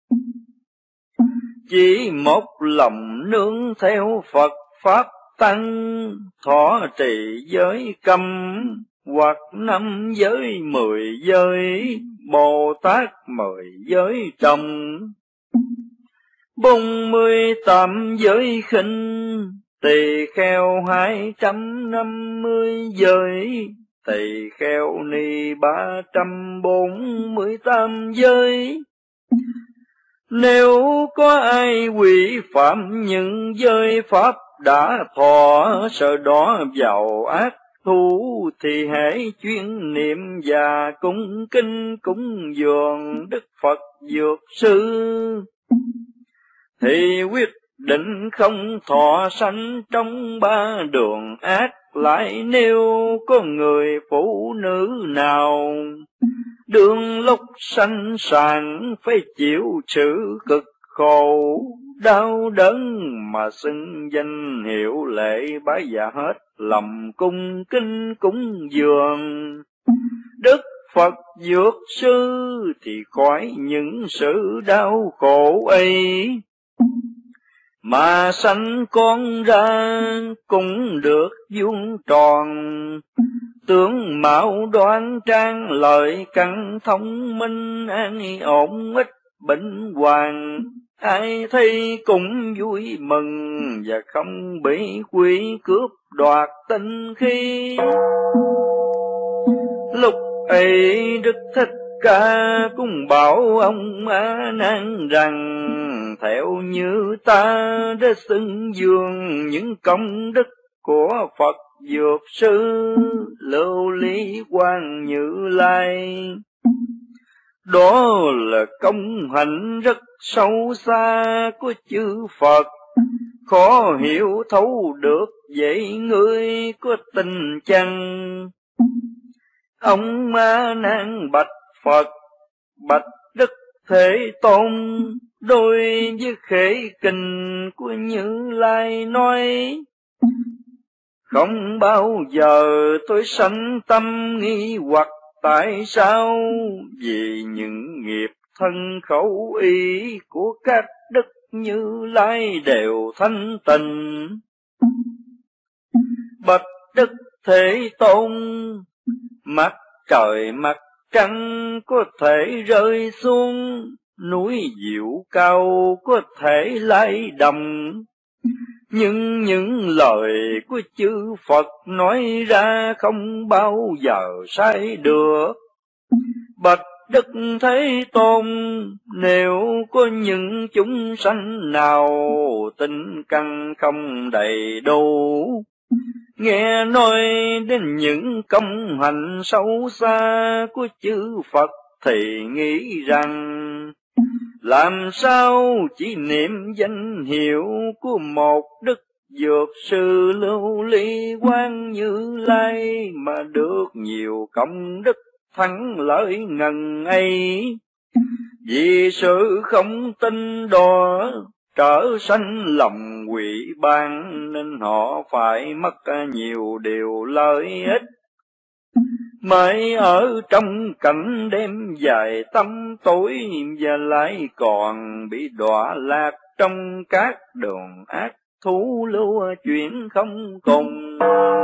Speaker 1: Chỉ một lòng nương theo Phật Pháp Tăng, thọ trì giới cấm, hoặc năm giới mười giới, Bồ Tát mười giới trồng. Bốn mươi tám giới khinh, tỳ kheo hai trăm năm mươi giới, tỳ kheo ni ba trăm bốn mươi tám giới. Nếu có ai quy phạm những giới pháp đã thọ, sợ đó vào ác thú, thì hãy chuyên niệm và cung kinh cúng dường Đức Phật Dược Sư, thì quyết định không thọ sanh trong ba đường ác. Lại nếu có người phụ nữ nào đương lúc sanh sàng, phải chịu sự cực khổ đau đớn, mà xưng danh hiệu lệ bái dạ hết lòng cung kinh cúng dường Đức Phật Dược Sư, thì khỏi những sự đau khổ ấy. Mà sanh con ra cũng được vuông tròn, Tướng mạo đoan trang, lợi căn thông minh, an ổn ít bệnh hoàng. Ai thấy cũng vui mừng, và không bị quỷ cướp đoạt tinh khí. Lúc ấy Đức Thích Ca cũng bảo ông A Nan rằng, theo như ta đã xưng dương những công đức của Phật Dược Sư Lưu Ly Quang Như Lai, đó là công hạnh rất sâu xa của chư Phật, khó hiểu thấu được vậy ngươi có tình chăng? Ông A Nan bạch Phật, bạch Đức Thế Tôn, đối với khế kinh của Như Lai nói, không bao giờ tôi sanh tâm nghi hoặc tại sao? Vì những nghiệp thân khẩu ý của các đức Như Lai đều thanh tịnh. Bạch Đức Thế Tôn, mặt trời mặt trăng có thể rơi xuống, núi diệu cao có thể lay động, nhưng những lời của chư Phật nói ra không bao giờ sai được. Bạch Đức Thế Tôn, nếu có những chúng sanh nào tinh căn không đầy đủ, nghe nói đến những công hạnh sâu xa của chư Phật thì nghĩ rằng, làm sao chỉ niệm danh hiệu của một Đức Dược Sư Lưu Ly Quang Như Lai mà được nhiều công đức thắng lợi ngần ấy. Vì sự không tin đó trở sanh lòng quỷ ban, nên họ phải mất nhiều điều lợi ích, mới ở trong cảnh đêm dài tăm tối, và lại còn bị đọa lạc trong các đường ác thú lưu chuyển không cùng.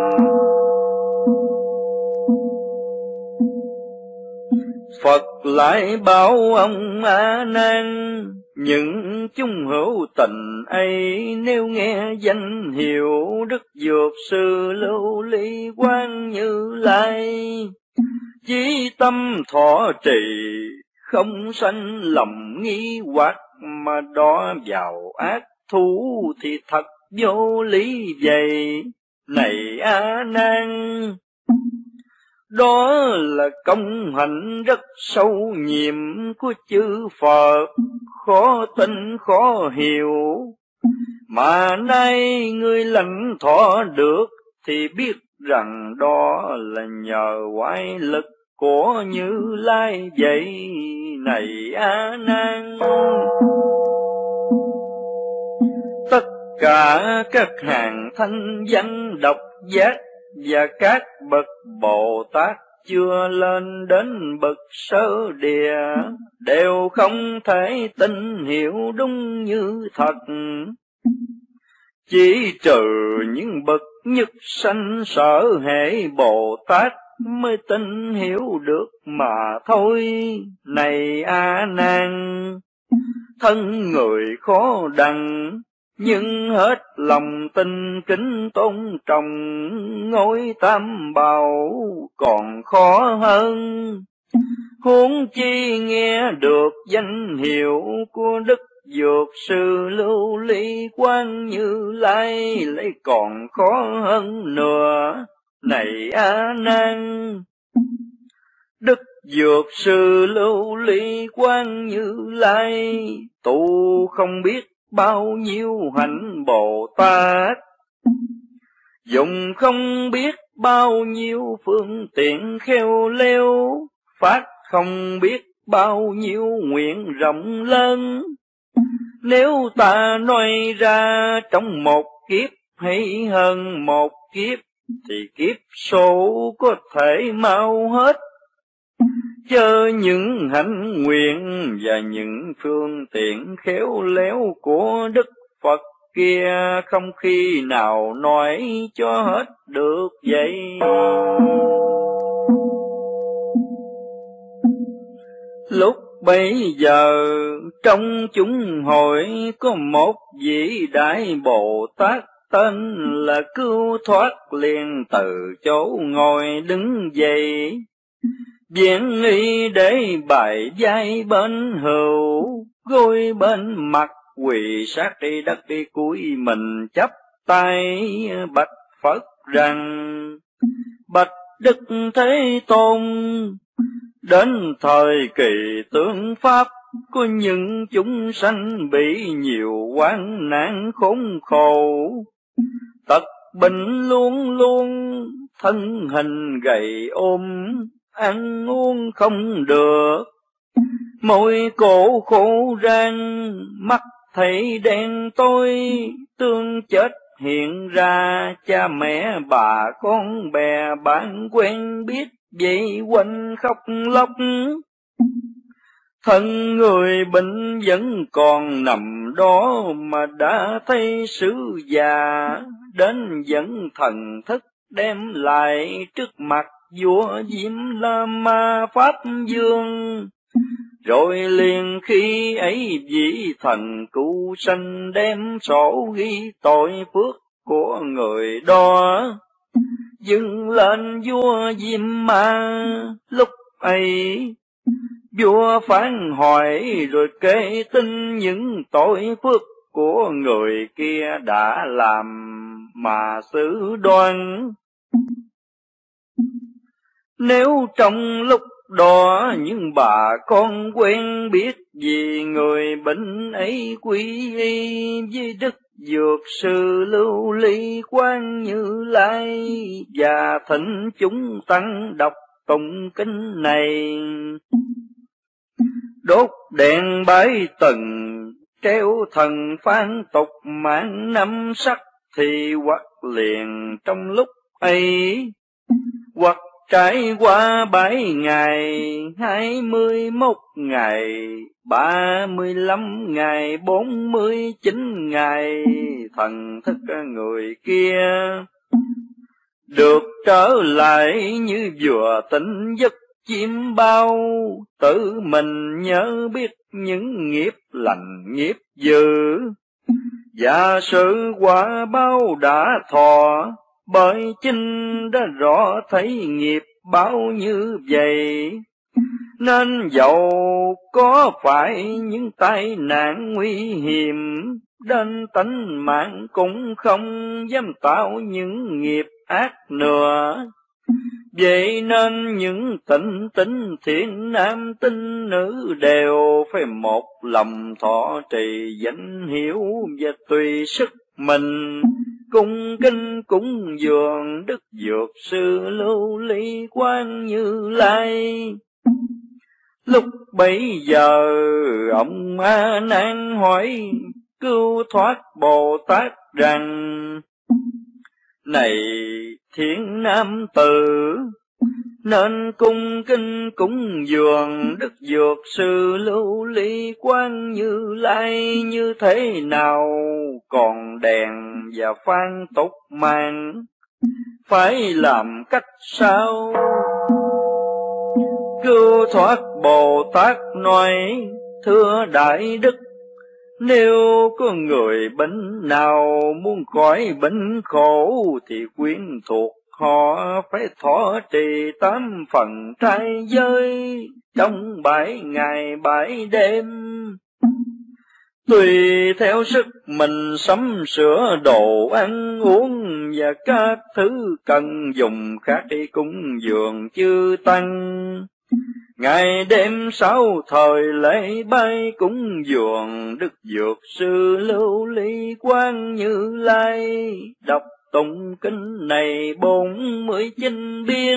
Speaker 1: Phật lại bảo ông A Nan, những chúng hữu tình ấy nếu nghe danh hiệu Đức Dược Sư Lưu Ly Quang Như Lai, chí tâm thọ trì, không sanh lòng nghi hoặc, mà đọa vào ác thú thì thật vô lý vậy. Này A Nan, đó là công hạnh rất sâu nhiệm của chư Phật, khó tin khó hiểu, mà nay ngươi lãnh thọ được thì biết rằng đó là nhờ oai lực của Như Lai vậy. Này A Nan, tất cả các hàng thanh văn độc giác và các bậc Bồ Tát chưa lên đến bậc sơ địa đều không thể tin hiểu đúng như thật, chỉ trừ những bậc nhất sanh sở hệ Bồ Tát mới tin hiểu được mà thôi. Này A Nan, thân người khó đặng, nhưng hết lòng tin kính tôn trọng ngôi Tam Bảo còn khó hơn. Huống chi nghe được danh hiệu của Đức Dược Sư Lưu Ly Quang Như Lai lại còn khó hơn nữa. Này A Nan, Đức Dược Sư Lưu Ly Quang Như Lai tu không biết bao nhiêu hạnh Bồ Tát, dùng không biết bao nhiêu phương tiện khéo léo, phát không biết bao nhiêu nguyện rộng lớn. Nếu ta nói ra trong một kiếp hay hơn một kiếp, thì kiếp số có thể mau hết. Chớ những hạnh nguyện và những phương tiện khéo léo của Đức Phật kia không khi nào nói cho hết được vậy. Lúc bấy giờ trong chúng hội có một vị đại Bồ Tát tên là Cứu Thoát, liền từ chỗ ngồi đứng dậy, viễn y để bài vai bên hữu, gối bên mặt quỳ sát đi đất đi, cúi mình chắp tay bạch Phật rằng: bạch Đức Thế Tôn, đến thời kỳ tương pháp, có những chúng sanh bị nhiều hoạn nạn khốn khổ, tật bệnh luôn luôn, thân hình gầy ôm, ăn uống không được, môi cổ khổ rang, mắt thấy đen tối, tương chết hiện ra, cha mẹ bà con bè bạn quen biết vậy quanh khóc lóc. Thân người bệnh vẫn còn nằm đó, mà đã thấy sứ già đến dẫn thần thức đem lại trước mặt vua Diêm La Ma Pháp Vương. Rồi liền khi ấy vị thần cứu sanh đem sổ ghi tội phước của người đó, dâng lên vua Diêm Ma. Lúc ấy vua phán hỏi rồi kể tin những tội phước của người kia đã làm mà xử đoan. Nếu trong lúc đó những bà con quen biết vì người bệnh ấy quy y với Đức Dược Sư Lưu Ly Quán Như Lai, và thỉnh chúng tăng đọc tụng kinh này, đốt đèn bái tầng, treo thần phán tục mạng năm sắc, thì hoặc liền trong lúc ấy, hoặc trải qua bảy ngày, hai mươi mốt ngày, ba mươi lăm ngày, bốn mươi chín ngày, thần thức người kia được trở lại như vừa tỉnh giấc chim bao, tự mình nhớ biết những nghiệp lành nghiệp dữ, và sự quả báo đã thọ, bởi chính đã rõ thấy nghiệp báo như vậy. Nên dẫu có phải những tai nạn nguy hiểm đến tánh mạng, cũng không dám tạo những nghiệp ác nữa. Vậy nên những tịnh tín thiện nam tín nữ đều phải một lòng thọ trì danh hiệu, và tùy sức mình cung kinh cúng dường Đức Dược Sư Lưu Ly Quán Như Lai. Lúc bấy giờ ông A Nan hỏi Cứu Thoát Bồ Tát rằng: này thiện nam tử, nên cung kinh cúng dường Đức Dược Sư Lưu Ly Quán Như Lai như thế nào? Còn đèn và phan tục mạng phải làm cách sao? Cứu Thoát Bồ Tát nói: thưa Đại Đức, nếu có người bệnh nào muốn khỏi bệnh khổ, thì quyến thuộc họ phải thọ trì tám phần trai giới trong bảy ngày bảy đêm, tùy theo sức mình sắm sửa đồ ăn uống và các thứ cần dùng khác đi cúng dường chư tăng. Ngày đêm sáu thời lễ bái cúng dường Đức Dược Sư Lưu Ly Quán Như Lai, đọc tụng kinh này bốn mươi chín biến,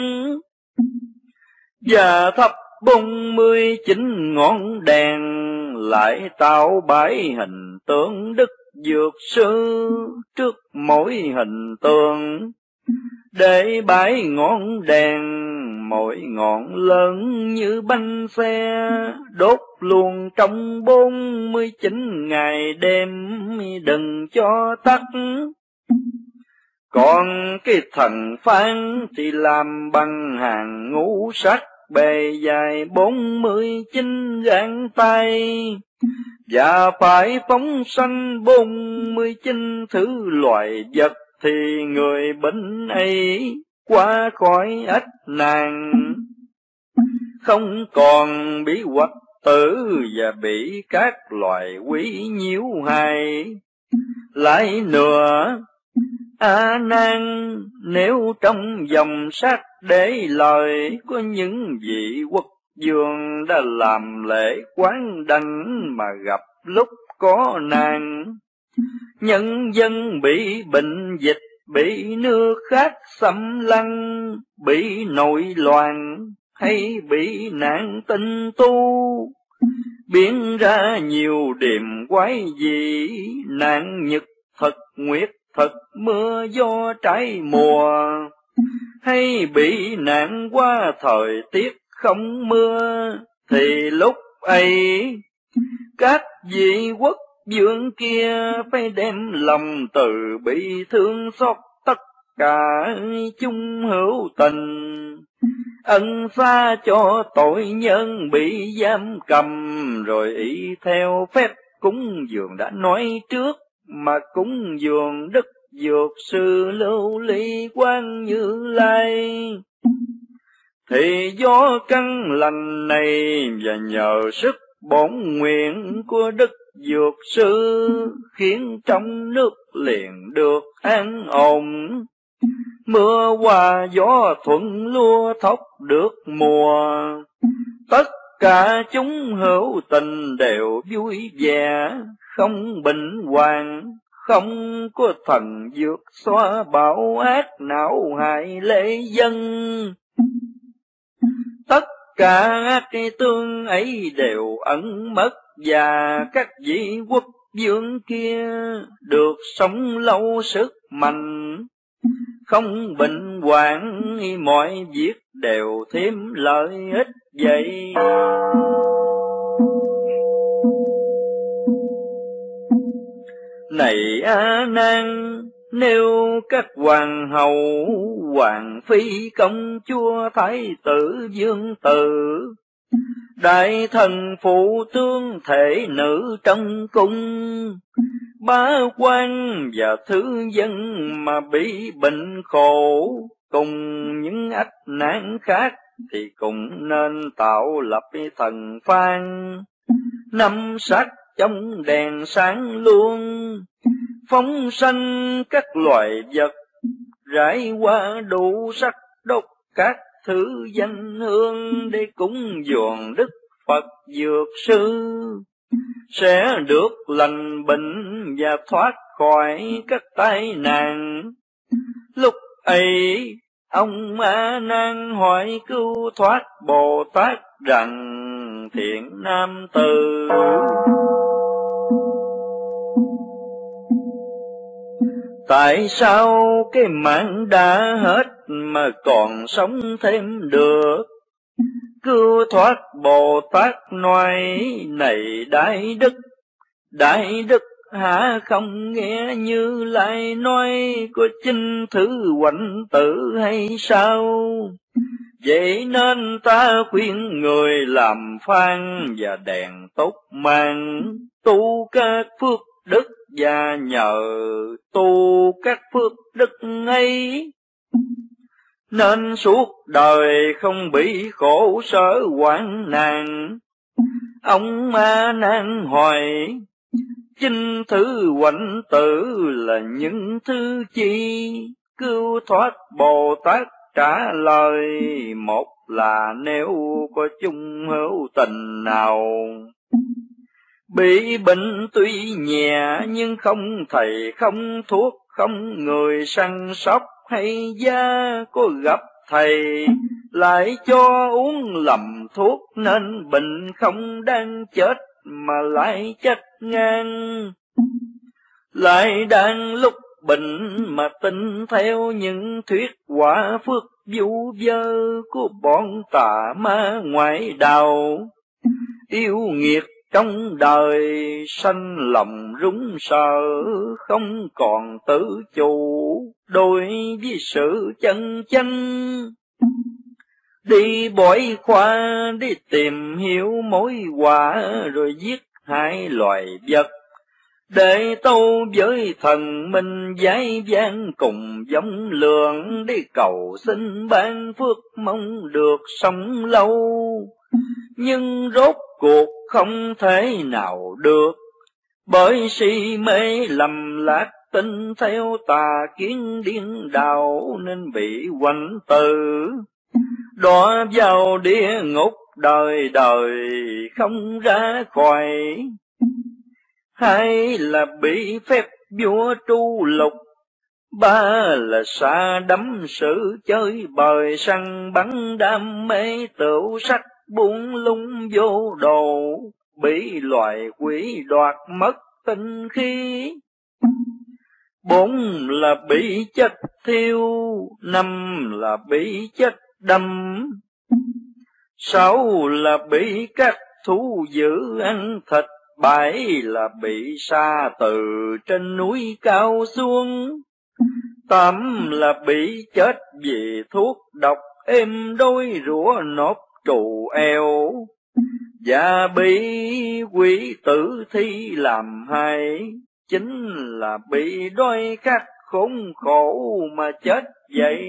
Speaker 1: và thắp bốn mươi chín ngọn đèn, lại tạo bảy hình tượng Đức Dược Sư trước mỗi hình tượng, để bảy ngọn đèn mỗi ngọn lớn như bánh xe, đốt luôn trong bốn mươi chín ngày đêm, đừng cho tắt. Còn cái thần Phan thì làm bằng hàng ngũ sắc, bề dài bốn mươi chín gang tay, và phải phóng sanh bốn mươi chín thứ loài vật, thì người bệnh ấy qua khỏi ách nạn, không còn bị hoặc tử và bị các loài quỷ nhiễu hại. Lại nữa, A Nan, nếu trong dòng sát để lời có những vị quốc vương đã làm lễ quán đảnh mà gặp lúc có nạn, nhân dân bị bệnh dịch, bị nước khác xâm lăng, bị nội loạn hay bị nạn tinh tu, biến ra nhiều điềm quái dị, nạn nhật thực, nguyệt thực, mưa gió trái mùa, hay bị nạn qua thời tiết không mưa, thì lúc ấy các vị quốc vương kia phải đem lòng từ bi thương xót tất cả chung hữu tình, ân xa cho tội nhân bị giam cầm, rồi ý theo phép cúng dường đã nói trước, mà cúng dường đức dược sư Lưu Ly Quang Như Lai. Thì do căn lành này và nhờ sức bổn nguyện của đức dược sư, khiến trong nước liền được an ổn, mưa hòa gió thuận lúa thóc được mùa, tất cả chúng hữu tình đều vui vẻ, không bệnh hoạn, không có thần dược xóa bão ác não hại lễ dân. Tất cả cái tương ấy đều ẩn mất, và các vị quốc vương kia được sống lâu sức mạnh, không bệnh hoạn, mọi việc đều thêm lợi ích vậy. Này A Nan, nếu các hoàng hậu, hoàng phi, công chúa, thái tử, vương tử, đại thần phụ tướng, thể nữ trong cung, bá quan và thứ dân mà bị bệnh khổ, cùng những ách nạn khác, thì cũng nên tạo lập thần Phan, năm sắc trong đèn sáng luôn, phóng sanh các loài vật, rải qua đủ sắc đốt các thứ danh hương, để cúng dường đức Phật dược sư, sẽ được lành bệnh và thoát khỏi các tai nạn. Lúc ấy ông A Nan hỏi cứu thoát Bồ Tát rằng: thiện nam tử, tại sao cái mạng đã hết mà còn sống thêm được? Cứu thoát Bồ Tát nói: này đại đức, đại đức hả không nghe Như Lai nói có chinh thứ hoạnh tử hay sao? Vậy nên ta khuyên người làm phan và đèn tốt mang, tu các phước đức và nhờ tu các phước đức ấy, nên suốt đời không bị khổ sở hoạn nạn. Ông A Nan hỏi: chinh thứ hoạnh tử là những thứ chi? Cứu thoát Bồ Tát trả lời: một là nếu có chung hữu tình nào bị bệnh tuy nhẹ, nhưng không thầy không thuốc, không người săn sóc hay gia, có gặp thầy lại cho uống lầm thuốc, nên bệnh không đang chết mà lại chết ngang. Lại đang lúc bệnh mà tin theo những thuyết quả phước vu vơ của bọn tà ma ngoại đạo. Yêu nghiệt trong đời sanh lòng rúng sợ, không còn tự chủ đối với sự chân chánh. Đi bội khoa đi tìm hiểu mối họa, rồi giết hại loài vật, để tâu với thần minh giải vang cùng giống lượng, để cầu xin ban phước mong được sống lâu. Nhưng rốt cuộc không thể nào được, bởi si mê lầm lạc tin theo tà kiến điên đạo, nên bị quạnh tử đọa vào địa ngục đời đời không ra khỏi. Hai là bị phép vua tru lục, ba là xa đắm sự chơi bời, săn bắn đam mê tửu sắc buông lung vô đồ, bị loài quỷ đoạt mất tinh khí. Bốn là bị chết thiêu, năm là bị chết đâm, sáu là bị các thú dữ ăn thịt, bảy là bị sa từ trên núi cao xuống, tám là bị chết vì thuốc độc êm đôi rủa nốt trù eo, và bị quỷ tử thi làm hại, chính là bị đói khát khốn khổ mà chết vậy.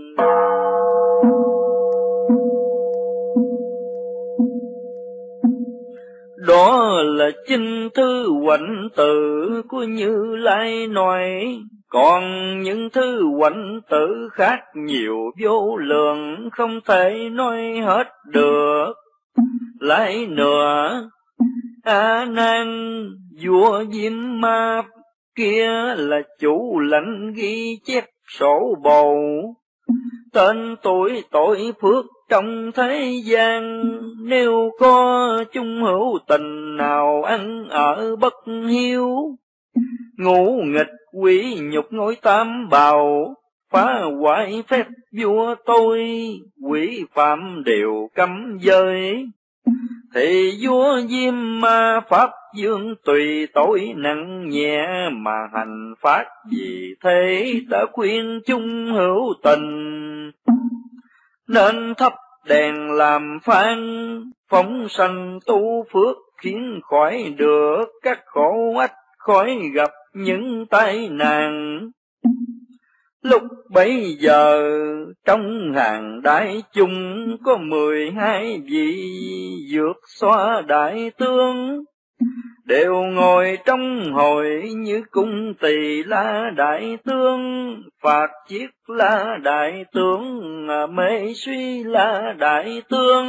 Speaker 1: Đó là chính thư huạnh tự của Như Lai nói, còn những thư huạnh tự khác nhiều vô lượng, không thể nói hết được. Lại nữa, A Nan vua Diêm Ma kia là chủ lãnh ghi chép sổ bầu, tên tuổi tội phước trong thế gian. Nếu có chung hữu tình nào ăn ở bất hiếu, ngũ nghịch quỷ nhục ngôi tam bào, phá hoại phép vua tôi, quỷ phạm đều cấm giới, thì vua Diêm Ma pháp dương tùy tội nặng nhẹ mà hành pháp. Vì thế đã khuyên chung hữu tình, nên thắp đèn làm phan, phóng sanh tu phước, khiến khỏi được các khổ ách, khỏi gặp những tai nạn. Lúc bấy giờ trong hàng đại chúng có mười hai vị vượt xoa đại tướng, đều ngồi trong hội như cung Tỳ La đại tướng, Phạt Chiết La đại tướng, Mê Suy La đại tướng,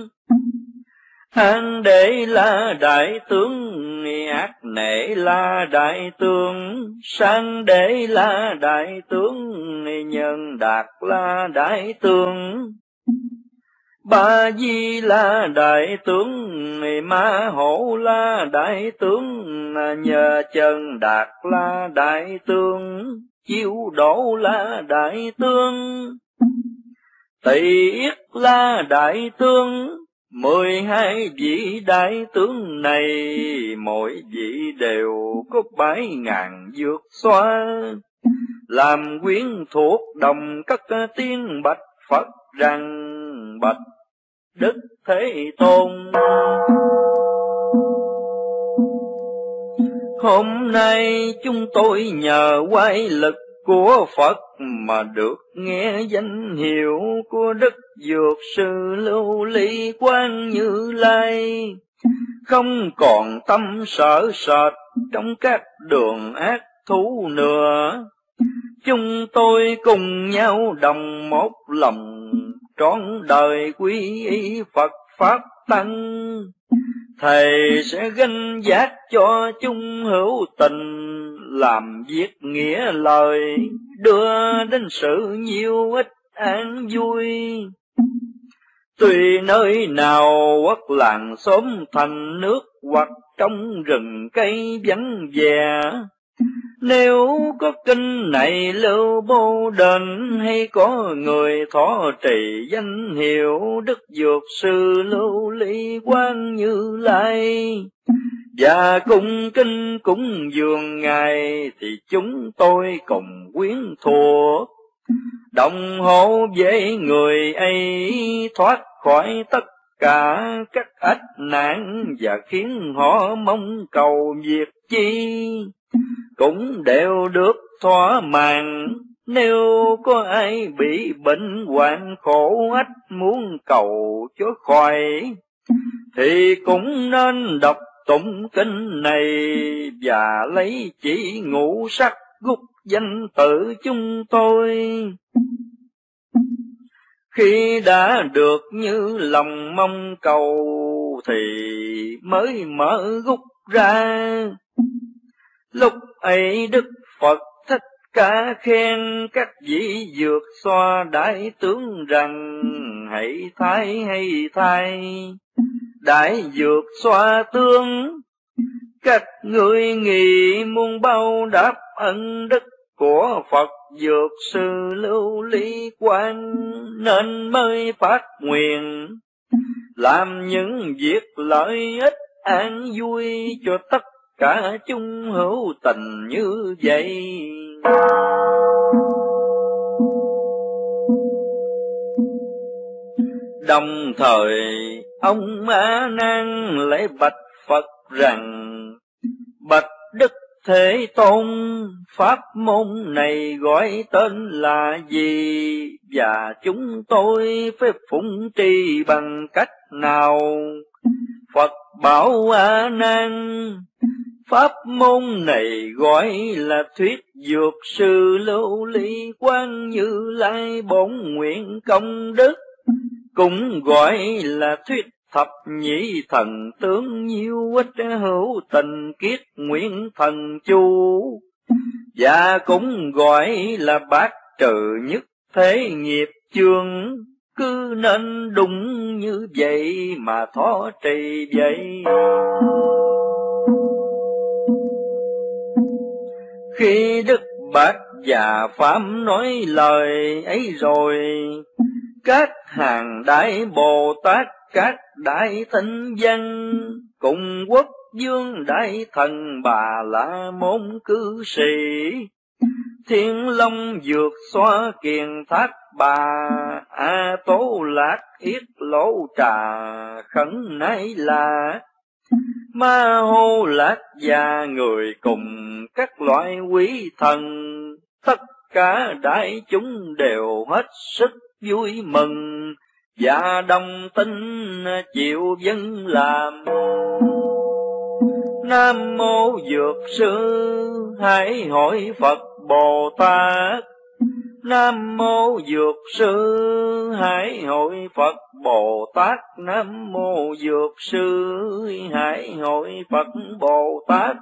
Speaker 1: Hán Đế La đại tướng, Ác Nệ La đại tướng, Sang Đế La đại tướng, Nhân Đạt La đại tướng, Ba Di La đại tướng, Ma Hổ La đại tướng, Nhờ Chân Đạt La đại tướng, Chiêu Đổ La đại tướng, Tỳ Yết La đại tướng. Mười hai vị đại tướng này, mỗi vị đều có bảy ngàn vượt xoa, làm quyến thuộc đồng cất tiếng bạch Phật rằng: bạch Đức Thế Tôn, hôm nay chúng tôi nhờ quay lực của Phật mà được nghe danh hiệu của Đức Dược Sư Lưu Ly Quang Như Lai, không còn tâm sợ sệt trong các đường ác thú nữa. Chúng tôi cùng nhau đồng một lòng, trọn đời quy y Phật Pháp Tăng. Thầy sẽ gánh giác cho chúng hữu tình, làm việc nghĩa lời, đưa đến sự nhiều ích an vui. Tùy nơi nào hoặc làng xóm thành nước, hoặc trong rừng cây vắng vẻ, Nếu có kinh này lưu bố đền, hay có người thọ trì danh hiệu Đức Dược Sư Lưu Ly Quang Như Lai, và cung kinh cúng dường Ngài, thì chúng tôi cùng quyến thuộc, đồng hộ với người ấy thoát khỏi tất cả các ách nạn, và khiến họ mong cầu việc chi cũng đều được thỏa mãn. Nếu có ai bị bệnh hoạn khổ ách muốn cầu cho khỏi, thì cũng nên đọc tụng kinh này, và lấy chỉ ngũ sắc gúc danh tự chúng tôi. Khi đã được như lòng mong cầu, thì mới mở gúc ra. Lúc ấy Đức Phật Thích Ca khen các vị dược xoa đại tướng rằng, hãy thay hãy thay đại dược xoa tướng, các ngươi nghĩ muốn bao đáp ân đức của Phật Dược Sư Lưu Ly Quang, nên mới phát nguyện làm những việc lợi ích an vui cho tất cả chúng hữu tình như vậy. Đồng thời ông A Nan lại bạch Phật rằng, bạch Đức Thế Tôn, pháp môn này gọi tên là gì, và chúng tôi phải phụng trì bằng cách nào? Phật bảo A Nan, pháp môn này gọi là thuyết Dược Sư Lưu Ly Quang Như Lai bổn nguyện công đức, cũng gọi là thuyết thập nhị thần tướng nhiêu ích hữu tình kiết nguyện thần chu, và cũng gọi là bát trừ nhất thế nghiệp chương. Cứ nên đúng như vậy mà thọ trì vậy. Khi Đức Bát Già Phạm nói lời ấy rồi, các hàng đại Bồ Tát, các đại thánh văn, cùng quốc vương đại thần Bà La Môn cư sĩ, Thiên Long Dược Xoa Kiền Thác Bà, A Tố Lạc Yết Lỗ Trà Khẩn Nái La, Ma Hô Lạc Gia, người cùng các loại quý thần, tất cả đại chúng đều hết sức vui mừng, và đồng tin chịu vâng làm. Nam mô Dược Sư hãy hỏi Phật Bồ Tát, Nam mô Dược Sư hãy hỏi Phật Bồ Tát, Nam mô Dược Sư hãy hỏi Phật Bồ Tát.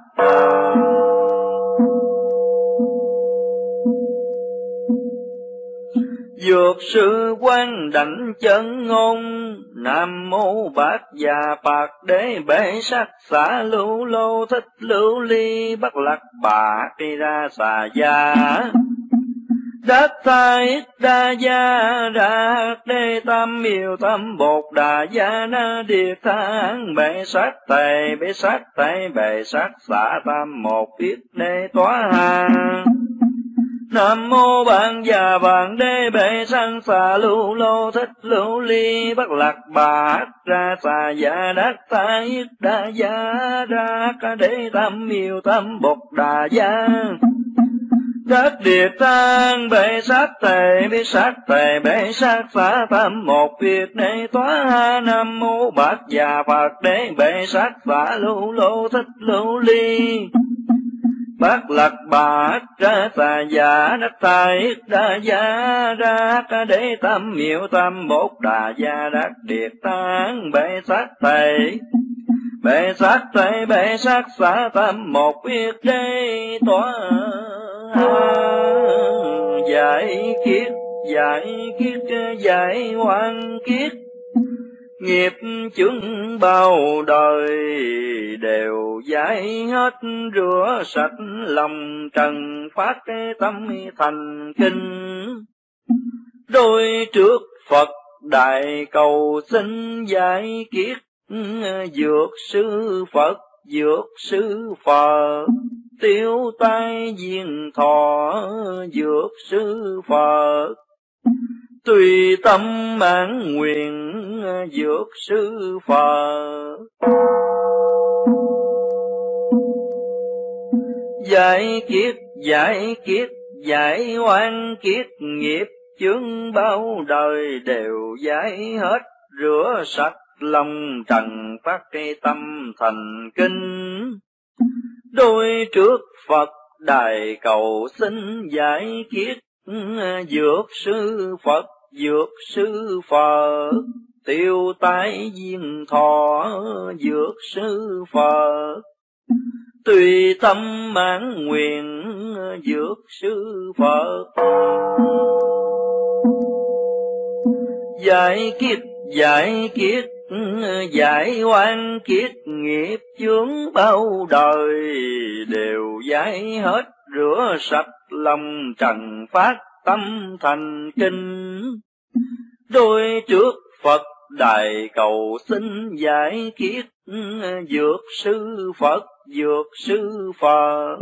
Speaker 1: Dược Sư Quang Đảnh Chân Ngôn, Nam mô Bát Già Phật Đế Bệ Sát Xả Lưu Lô Thích Lưu Ly Bất Lạc Bà Tri Ra Xà Gia, Đát Thai Đa Gia Đát Đê Tam Miêu Tam Bột Đà Gia Na Điệt Thang Bệ Sát Thầy Bệ Sát Thầy Bệ Sát Xả Tam Một Yết Đê Tỏa Hà. Nam mô Bạn Già Vạn Đế Bệ Sang Xà Lưu Lô Thích Lưu Ly Bất Lạc Bà Ra Xà Gia Đát Thai Yết Đa Gia Đát Đê Tam Miêu Tam Bột Đà Gia, Đát Địa Tang Bệ Sát Thầy Bệ Sát Thầy Bệ Sát Xả Tam Một Việt Đế Tỏa Ha. Nam mô Bát Già Phật Đế Bệ Sát Xả Lưu Lô Thích Lưu Ly Bát Lạc Bà Ra Xà Gia Đát Thai Đa Gia Đát Đế Tam Miêu Tam Bột Đà Gia, Đát Địa Tang Bệ Sát Thầy Bệ Sát Thầy Bệ Sát Xả Tam Một Việt Đế Tỏa giải kiết giải kiết giải hoan kiết, nghiệp chướng bao đời đều giải hết, rửa sạch lòng trần phát tâm thành kinh. Đôi trước Phật đại cầu xin giải kiết, dược sư Phật dược sư Phật tiêu tai diên thọ dược sư Phật. Tùy tâm mãn nguyện dược sư Phật. Giải kiết giải kiết giải oan kiết, nghiệp chướng bao đời đều giải hết, rửa sạch lòng trần phát tâm thành kinh. Đôi trước Phật đài cầu xin giải kiết, dược sư Phật dược sư Phật tiêu tai diên thọ dược sư Phật. Tùy tâm mãn nguyện dược sư Phật. Giải kiết giải kiết giải oan kiết, nghiệp chướng bao đời đều giải hết, rửa sạch lòng trần phát tâm thành kinh. Đôi trước Phật đài cầu xin giải kiết, dược sư Phật dược sư Phật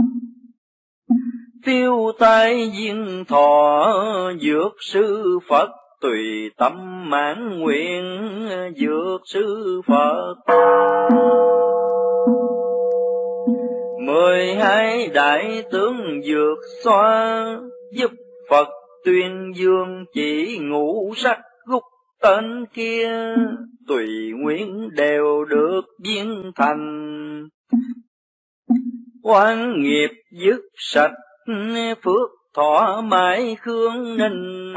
Speaker 1: tiêu tai diên thọ dược sư Phật. Tùy tâm mãn nguyện dược sư Phật. Mười hai đại tướng dược xoa, giúp Phật tuyên dương chỉ ngũ sắc gúc tên kia. Tùy nguyện đều được viên thành, oan nghiệp dứt sạch, phước thọ mãi khương ninh.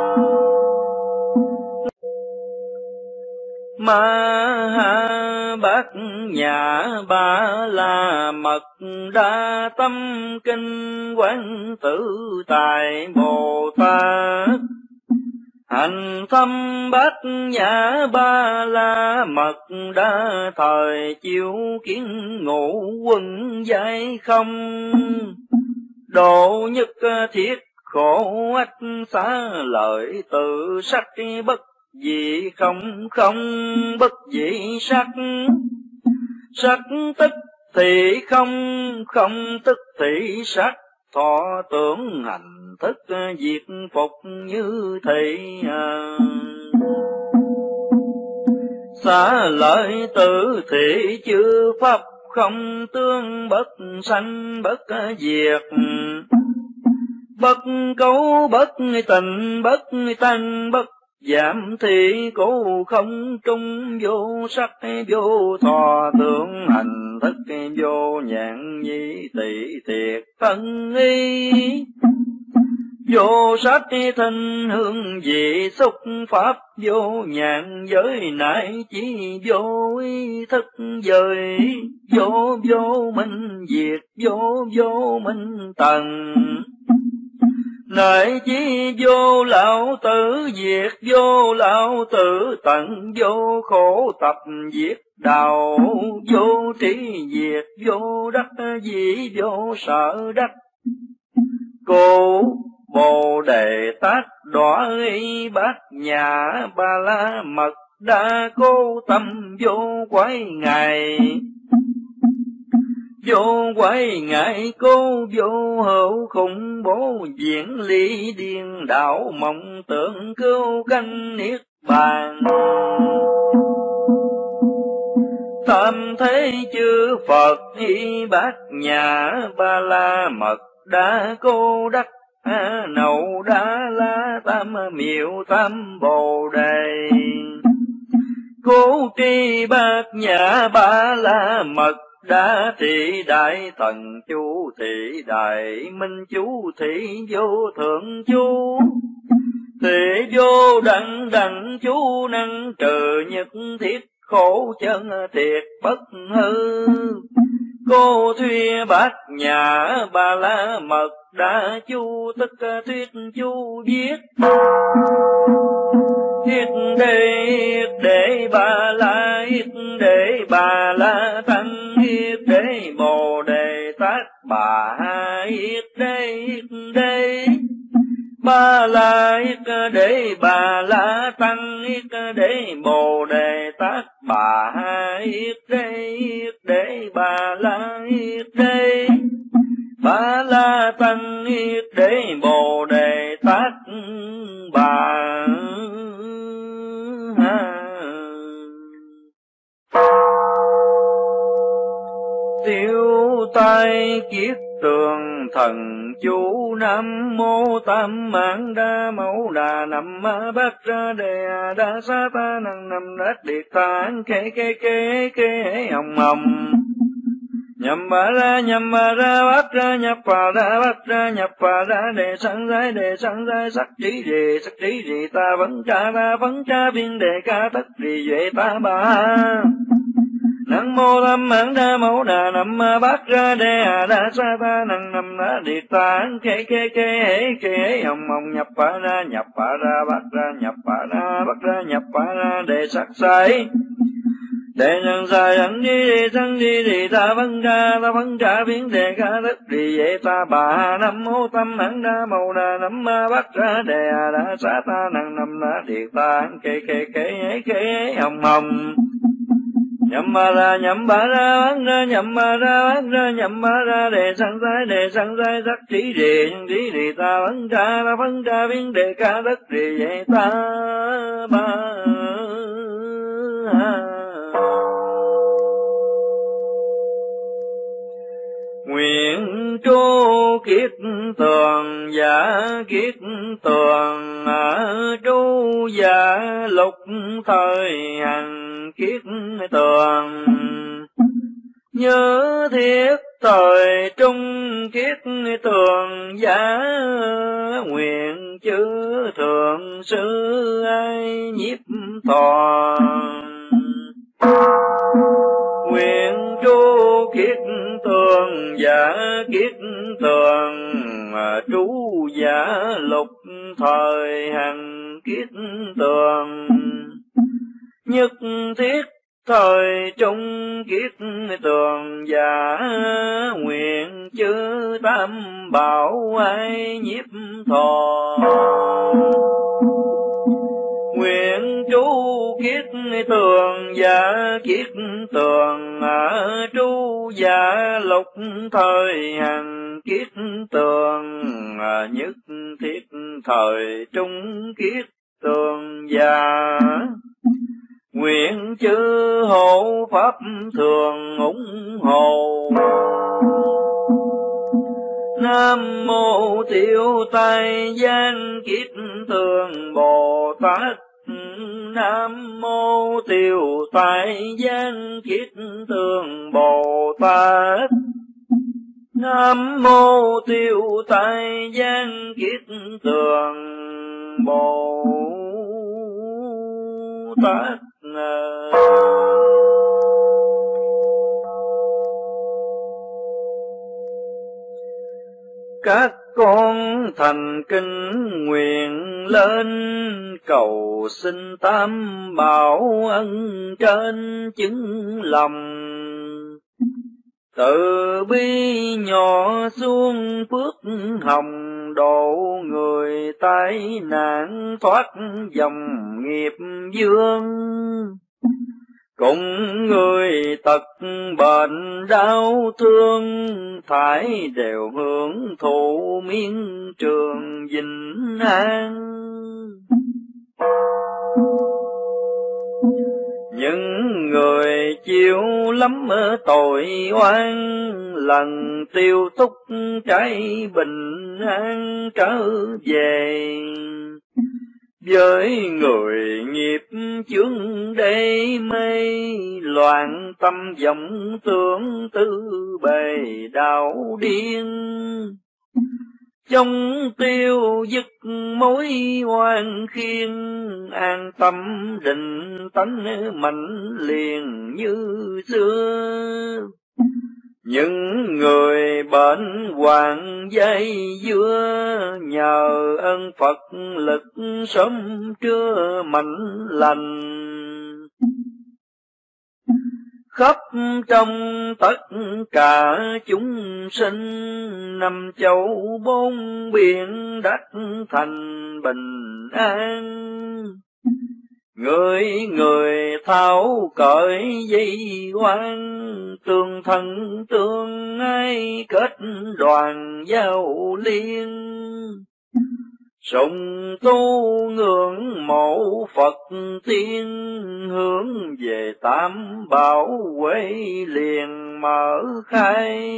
Speaker 1: Ma ha bát nhã ba la mật đa tâm kinh, quán tử tại Bồ Tát. Hành thâm bát nhã ba la mật đa, thời chiếu kiến ngũ quân giải không. Độ nhất thiết khổ ách xá lợi, tự sắc bất dị không không bất dị sắc. Sắc tức thì không, không tức thì sắc, thọ tưởng hành thức diệt phục như thị. Xá lợi tự thị chư pháp không tương, bất sanh bất diệt. Bất cấu bất tình, bất tăng bất giảm thị, cố không trung vô sắc vô thọ tưởng hành thức, vô nhãn nhĩ tỳ thiệt phân y. Vô sắc thanh hương vị xúc pháp, vô nhãn giới nại chỉ, vô ý thức giới, vô vô minh diệt, vô vô minh tầng. Nại chí vô lão tử diệt, vô lão tử tận, vô khổ tập diệt đạo, vô trí diệt, vô đắc dĩ, vô sợ đắc. Cô Bồ Đề Tát đọa y bát nhã ba la mật đa, cô tâm vô quái ngài, vô quái ngại cô, vô hữu khủng bố diễn lý điên đạo, mộng tưởng cứu canh niết bàn. Tam thế chư Phật y bát nhã ba la mật đa, cô đắc a nậu đa la tam miệu tam bồ đề. Cố tri bát nhã ba la mật đa, thị đại thần chú, thị đại minh chú, thị vô thượng chú, thị vô đẳng đẳng chú, năng trừ nhất thiết khổ chân thiệt bất hư. Cô thuyết bát nhã ba la mật đa chu, tất thuyết chu viết thiết đề yết để ba la yết để ba la tăng yết để bồ đề tát bà yết để yết để ba la yết để ba la tăng yết để bồ đề tát bà yết để yết để ba la yết để ba la tăng yết để bồ đề tát bà. Tiêu tai kiết tường thần chú nam mô tam mạng đa mâu đà nam bát ra đề đa sa ta năng nam đát điệt tạng kê kê kê kê hồng hồng. Nhậm bà ra nhậm bà ra bát ra nhập bà ra bát ra nhập bà ra đề sang giai đề sang giai sắc trí đề sắc trí đề ta vấn cha ta vấn cha viên đề ca tất trì duệ ta bà. Nam mô tam mạng đa mâu đà nam bát ra đề đa sa ta năng nam đát điệt tạng kê kê kê hễ kê hồng hồng. Nhập bà ra nhập bà ra bát ra nhập bà ra bát ra nhập bà ra đề sắc sai đề nhân sai ẩn đi đi sang đi đi ta vấn ca ta vấn trả biến đề ca tất trì vậy ta bà. Nam mô tam mạng đa mâu đà nam bát ra đề đa sa ta năng nam đát điệt tạng kê kê kê hễ kê hồng hồng. Nhậm bà ra nhậm bà ra bát ra nhậm bà ra bát ra nhậm bà ra đề sang sai đề sang sai sắc trí đề nhân trí đề ta vấn trả ta vấn trả biến đề ca tất trì vậy ta bà. Nguyện trú kiết tường giả kiết tường trú giả lục thời hằng kiết tường nhớ thiết thời trung kiết tường giả nguyện chư thượng sư ai nhiếp thọ. Nguyện trú kiết tường giả kiết tường trú giả lục thời hằng kiết tường nhất thiết thời trung kiết tường giả nguyện chư tam bảo ai nhiếp thọ. Nguyện trú kiết tường giả kiết tường trú giả lục thời hằng kiết tường nhất thiết thời trung kiết tường giả nguyện chư hộ pháp thường ủng hộ. Nam mô tiêu tai gian kiết tường Bồ Tát. Nam mô tiêu tai gian kiết tường Bồ Tát. Nam mô tiêu tai gian kiết tường Bồ Tát. Các con thành kinh nguyện lên cầu xin tam bảo ân trên chứng lòng. Từ bi nhỏ xuống phước hồng độ người tai nạn thoát dòng nghiệp dương. Cùng người tật bệnh đau thương thải đều hưởng thụ miên trường vĩnh an. Những người chịu lắm tội oan lần tiêu túc trái bình an trở về. Với người nghiệp chướng đê mê loạn tâm vọng tưởng tư bề đạo điên. Trong tiêu dứt mối oan khiên an tâm định tánh mạnh liền như xưa. Những người bệnh hoạn dây dưa, nhờ ơn Phật lực sớm trưa mạnh lành. Khắp trong tất cả chúng sinh, năm châu bốn biển đất thành bình an. Người người tháo cởi dây oan, tương thân tương ái kết đoàn giao liên. Sùng tu ngưỡng mộ Phật tiên, hướng về tam bảo quê liền mở khai.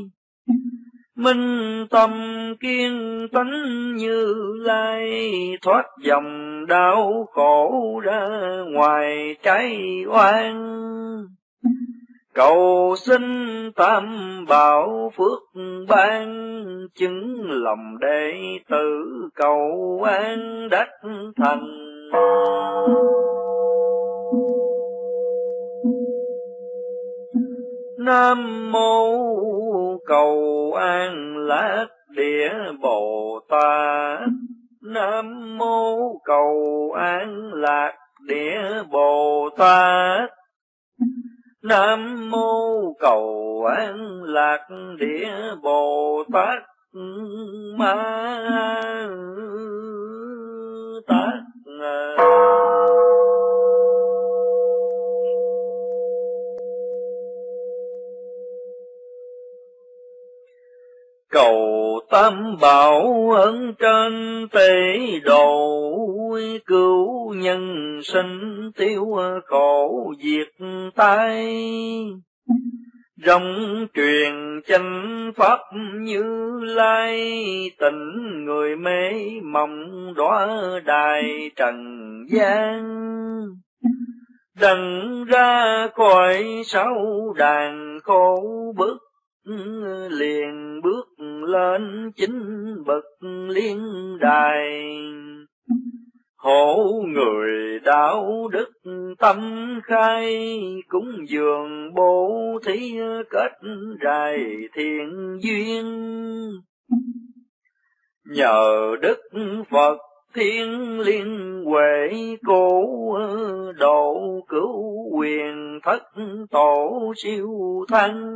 Speaker 1: Minh tâm kiên tánh Như Lai, thoát dòng đau khổ ra ngoài trái oan. Cầu xin tam bảo phước ban, chứng lòng đệ tử cầu an đắc thành. Nam mô cầu an lạc địa Bồ Tát. Nam mô cầu an lạc địa Bồ Tát. Nam mô cầu an lạc địa Bồ Tát Ma Tát. Cầu tam bảo ơn trên tế độ, cứu nhân sinh tiêu khổ diệt tai. Rong truyền chánh pháp Như Lai, tình người mê mộng đóa đài trần gian. Đằng ra khỏi sáu đàn khổ bức, liền bước lên chính bậc liên đài. Hộ người đạo đức tâm khai, cúng dường bố thí kết rài thiện duyên. Nhờ đức Phật thiên liên huệ cố, độ cứu quyền thất tổ siêu thanh.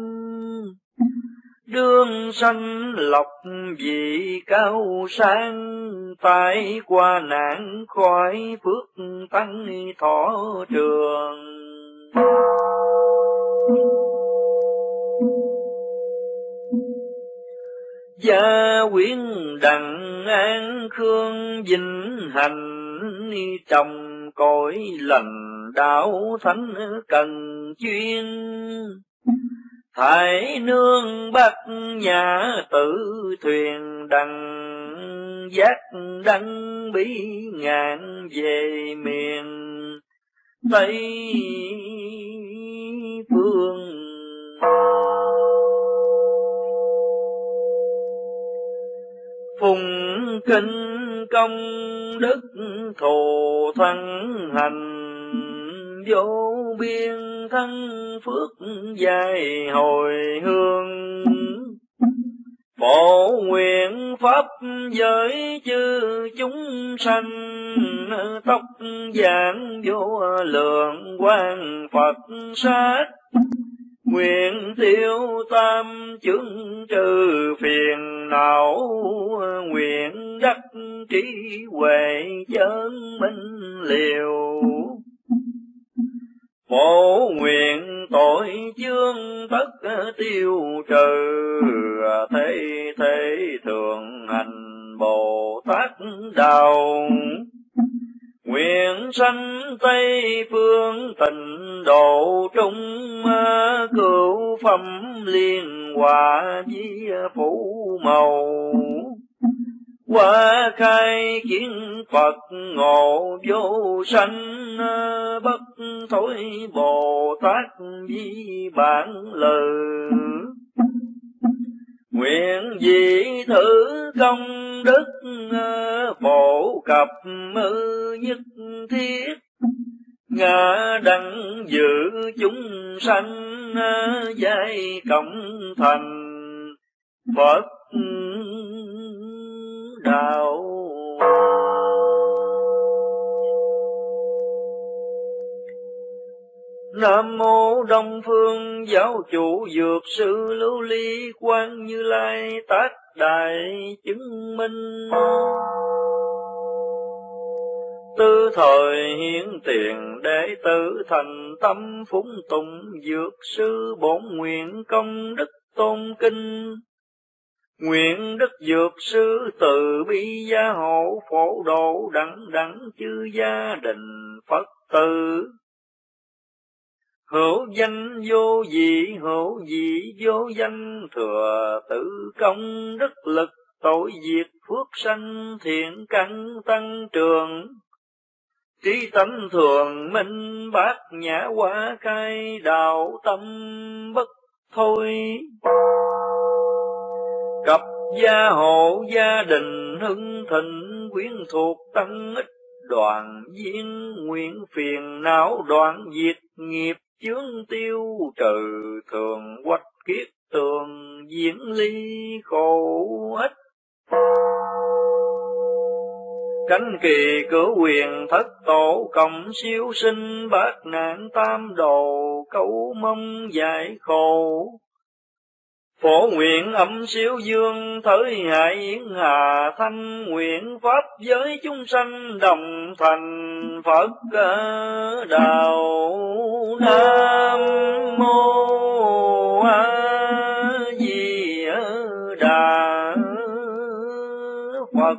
Speaker 1: Đương sanh lộc vị cao sang, tai qua nạn khỏi phước tăng thọ trường. Gia quyến đặng an khương vinh hành, trồng cõi lành đạo thánh cần chuyên. Thái nương bắc nhà tử thuyền đằng, giác đăng bí ngạn về miền Tây phương. Phùng kinh công đức thù thăng hành, vô biên thân phước dài hồi hương. Phổ nguyện pháp giới chư chúng sanh, tóc vàng vô lượng quang Phật sát. Nguyện tiêu tam chướng trừ phiền não, nguyện đắc trí huệ chân minh liều. Phổ nguyện tội chướng tất tiêu trừ, thế thế thường hành Bồ Tát đạo. Nguyện sanh Tây phương tịnh độ trung, cửu phẩm liên hòa di phủ màu. Qua khai kiến Phật ngộ vô sanh, bất thối Bồ Tát di bản lừ. Nguyện dị thử công đức, phổ cập mư nhất thiết. ngã đặng giữ chúng sanh giai cộng thành Phật đạo. Nam mô Đông Phương Giáo Chủ Dược Sư Lưu Ly Quang Như Lai tác đại chứng minh. Tư thời hiển tiền đệ tử thành tâm phúng tụng Dược Sư bổn nguyện công đức tôn kinh. Nguyện đức Dược Sư từ bi gia hộ phổ độ đẳng đẳng chư gia đình Phật tử. Hữu danh vô dị, hữu dị vô danh, thừa tự công đức lực tội diệt phước sanh thiện căn tăng trường. Trí tánh thường minh bát nhã quả khai, đạo tâm bất thôi. Cập gia hộ gia đình hưng thịnh, quyến thuộc tăng ích đoàn viên, nguyện phiền não đoạn diệt nghiệp chướng tiêu trừ, thường quách kiết tường diễn ly khổ ích. Cánh kỳ cửu quyền thất tổ cộng siêu sinh, bát nạn tam đồ cầu mong giải khổ. Phổ nguyện âm siêu dương thới hại yến hà thanh, nguyện pháp giới chúng sanh đồng thành Phật đạo. Nam mô A Di Đà Phật.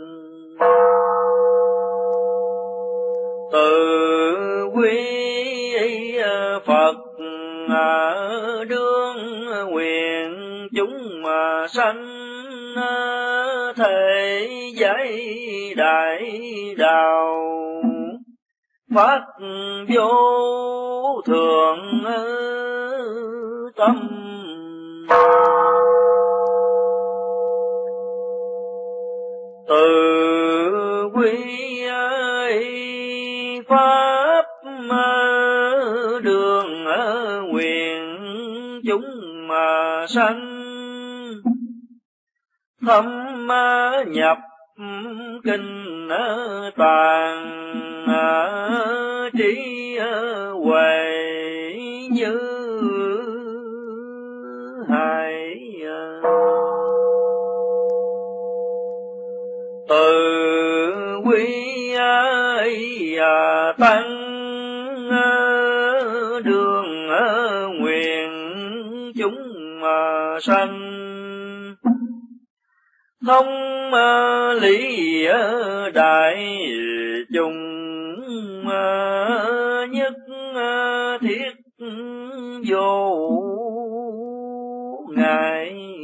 Speaker 1: Từ quý Phật đương nguyện chúng mà sanh, thể giải đại đạo phát vô thượng tâm. Từ quý pháp đường nguyện chúng mà sanh, thâm nhập kinh tàng trí huệ như hải. Từ quý tăng đường nguyện chúng mà sanh, thông lý đại chúng nhất thiết vô ngại.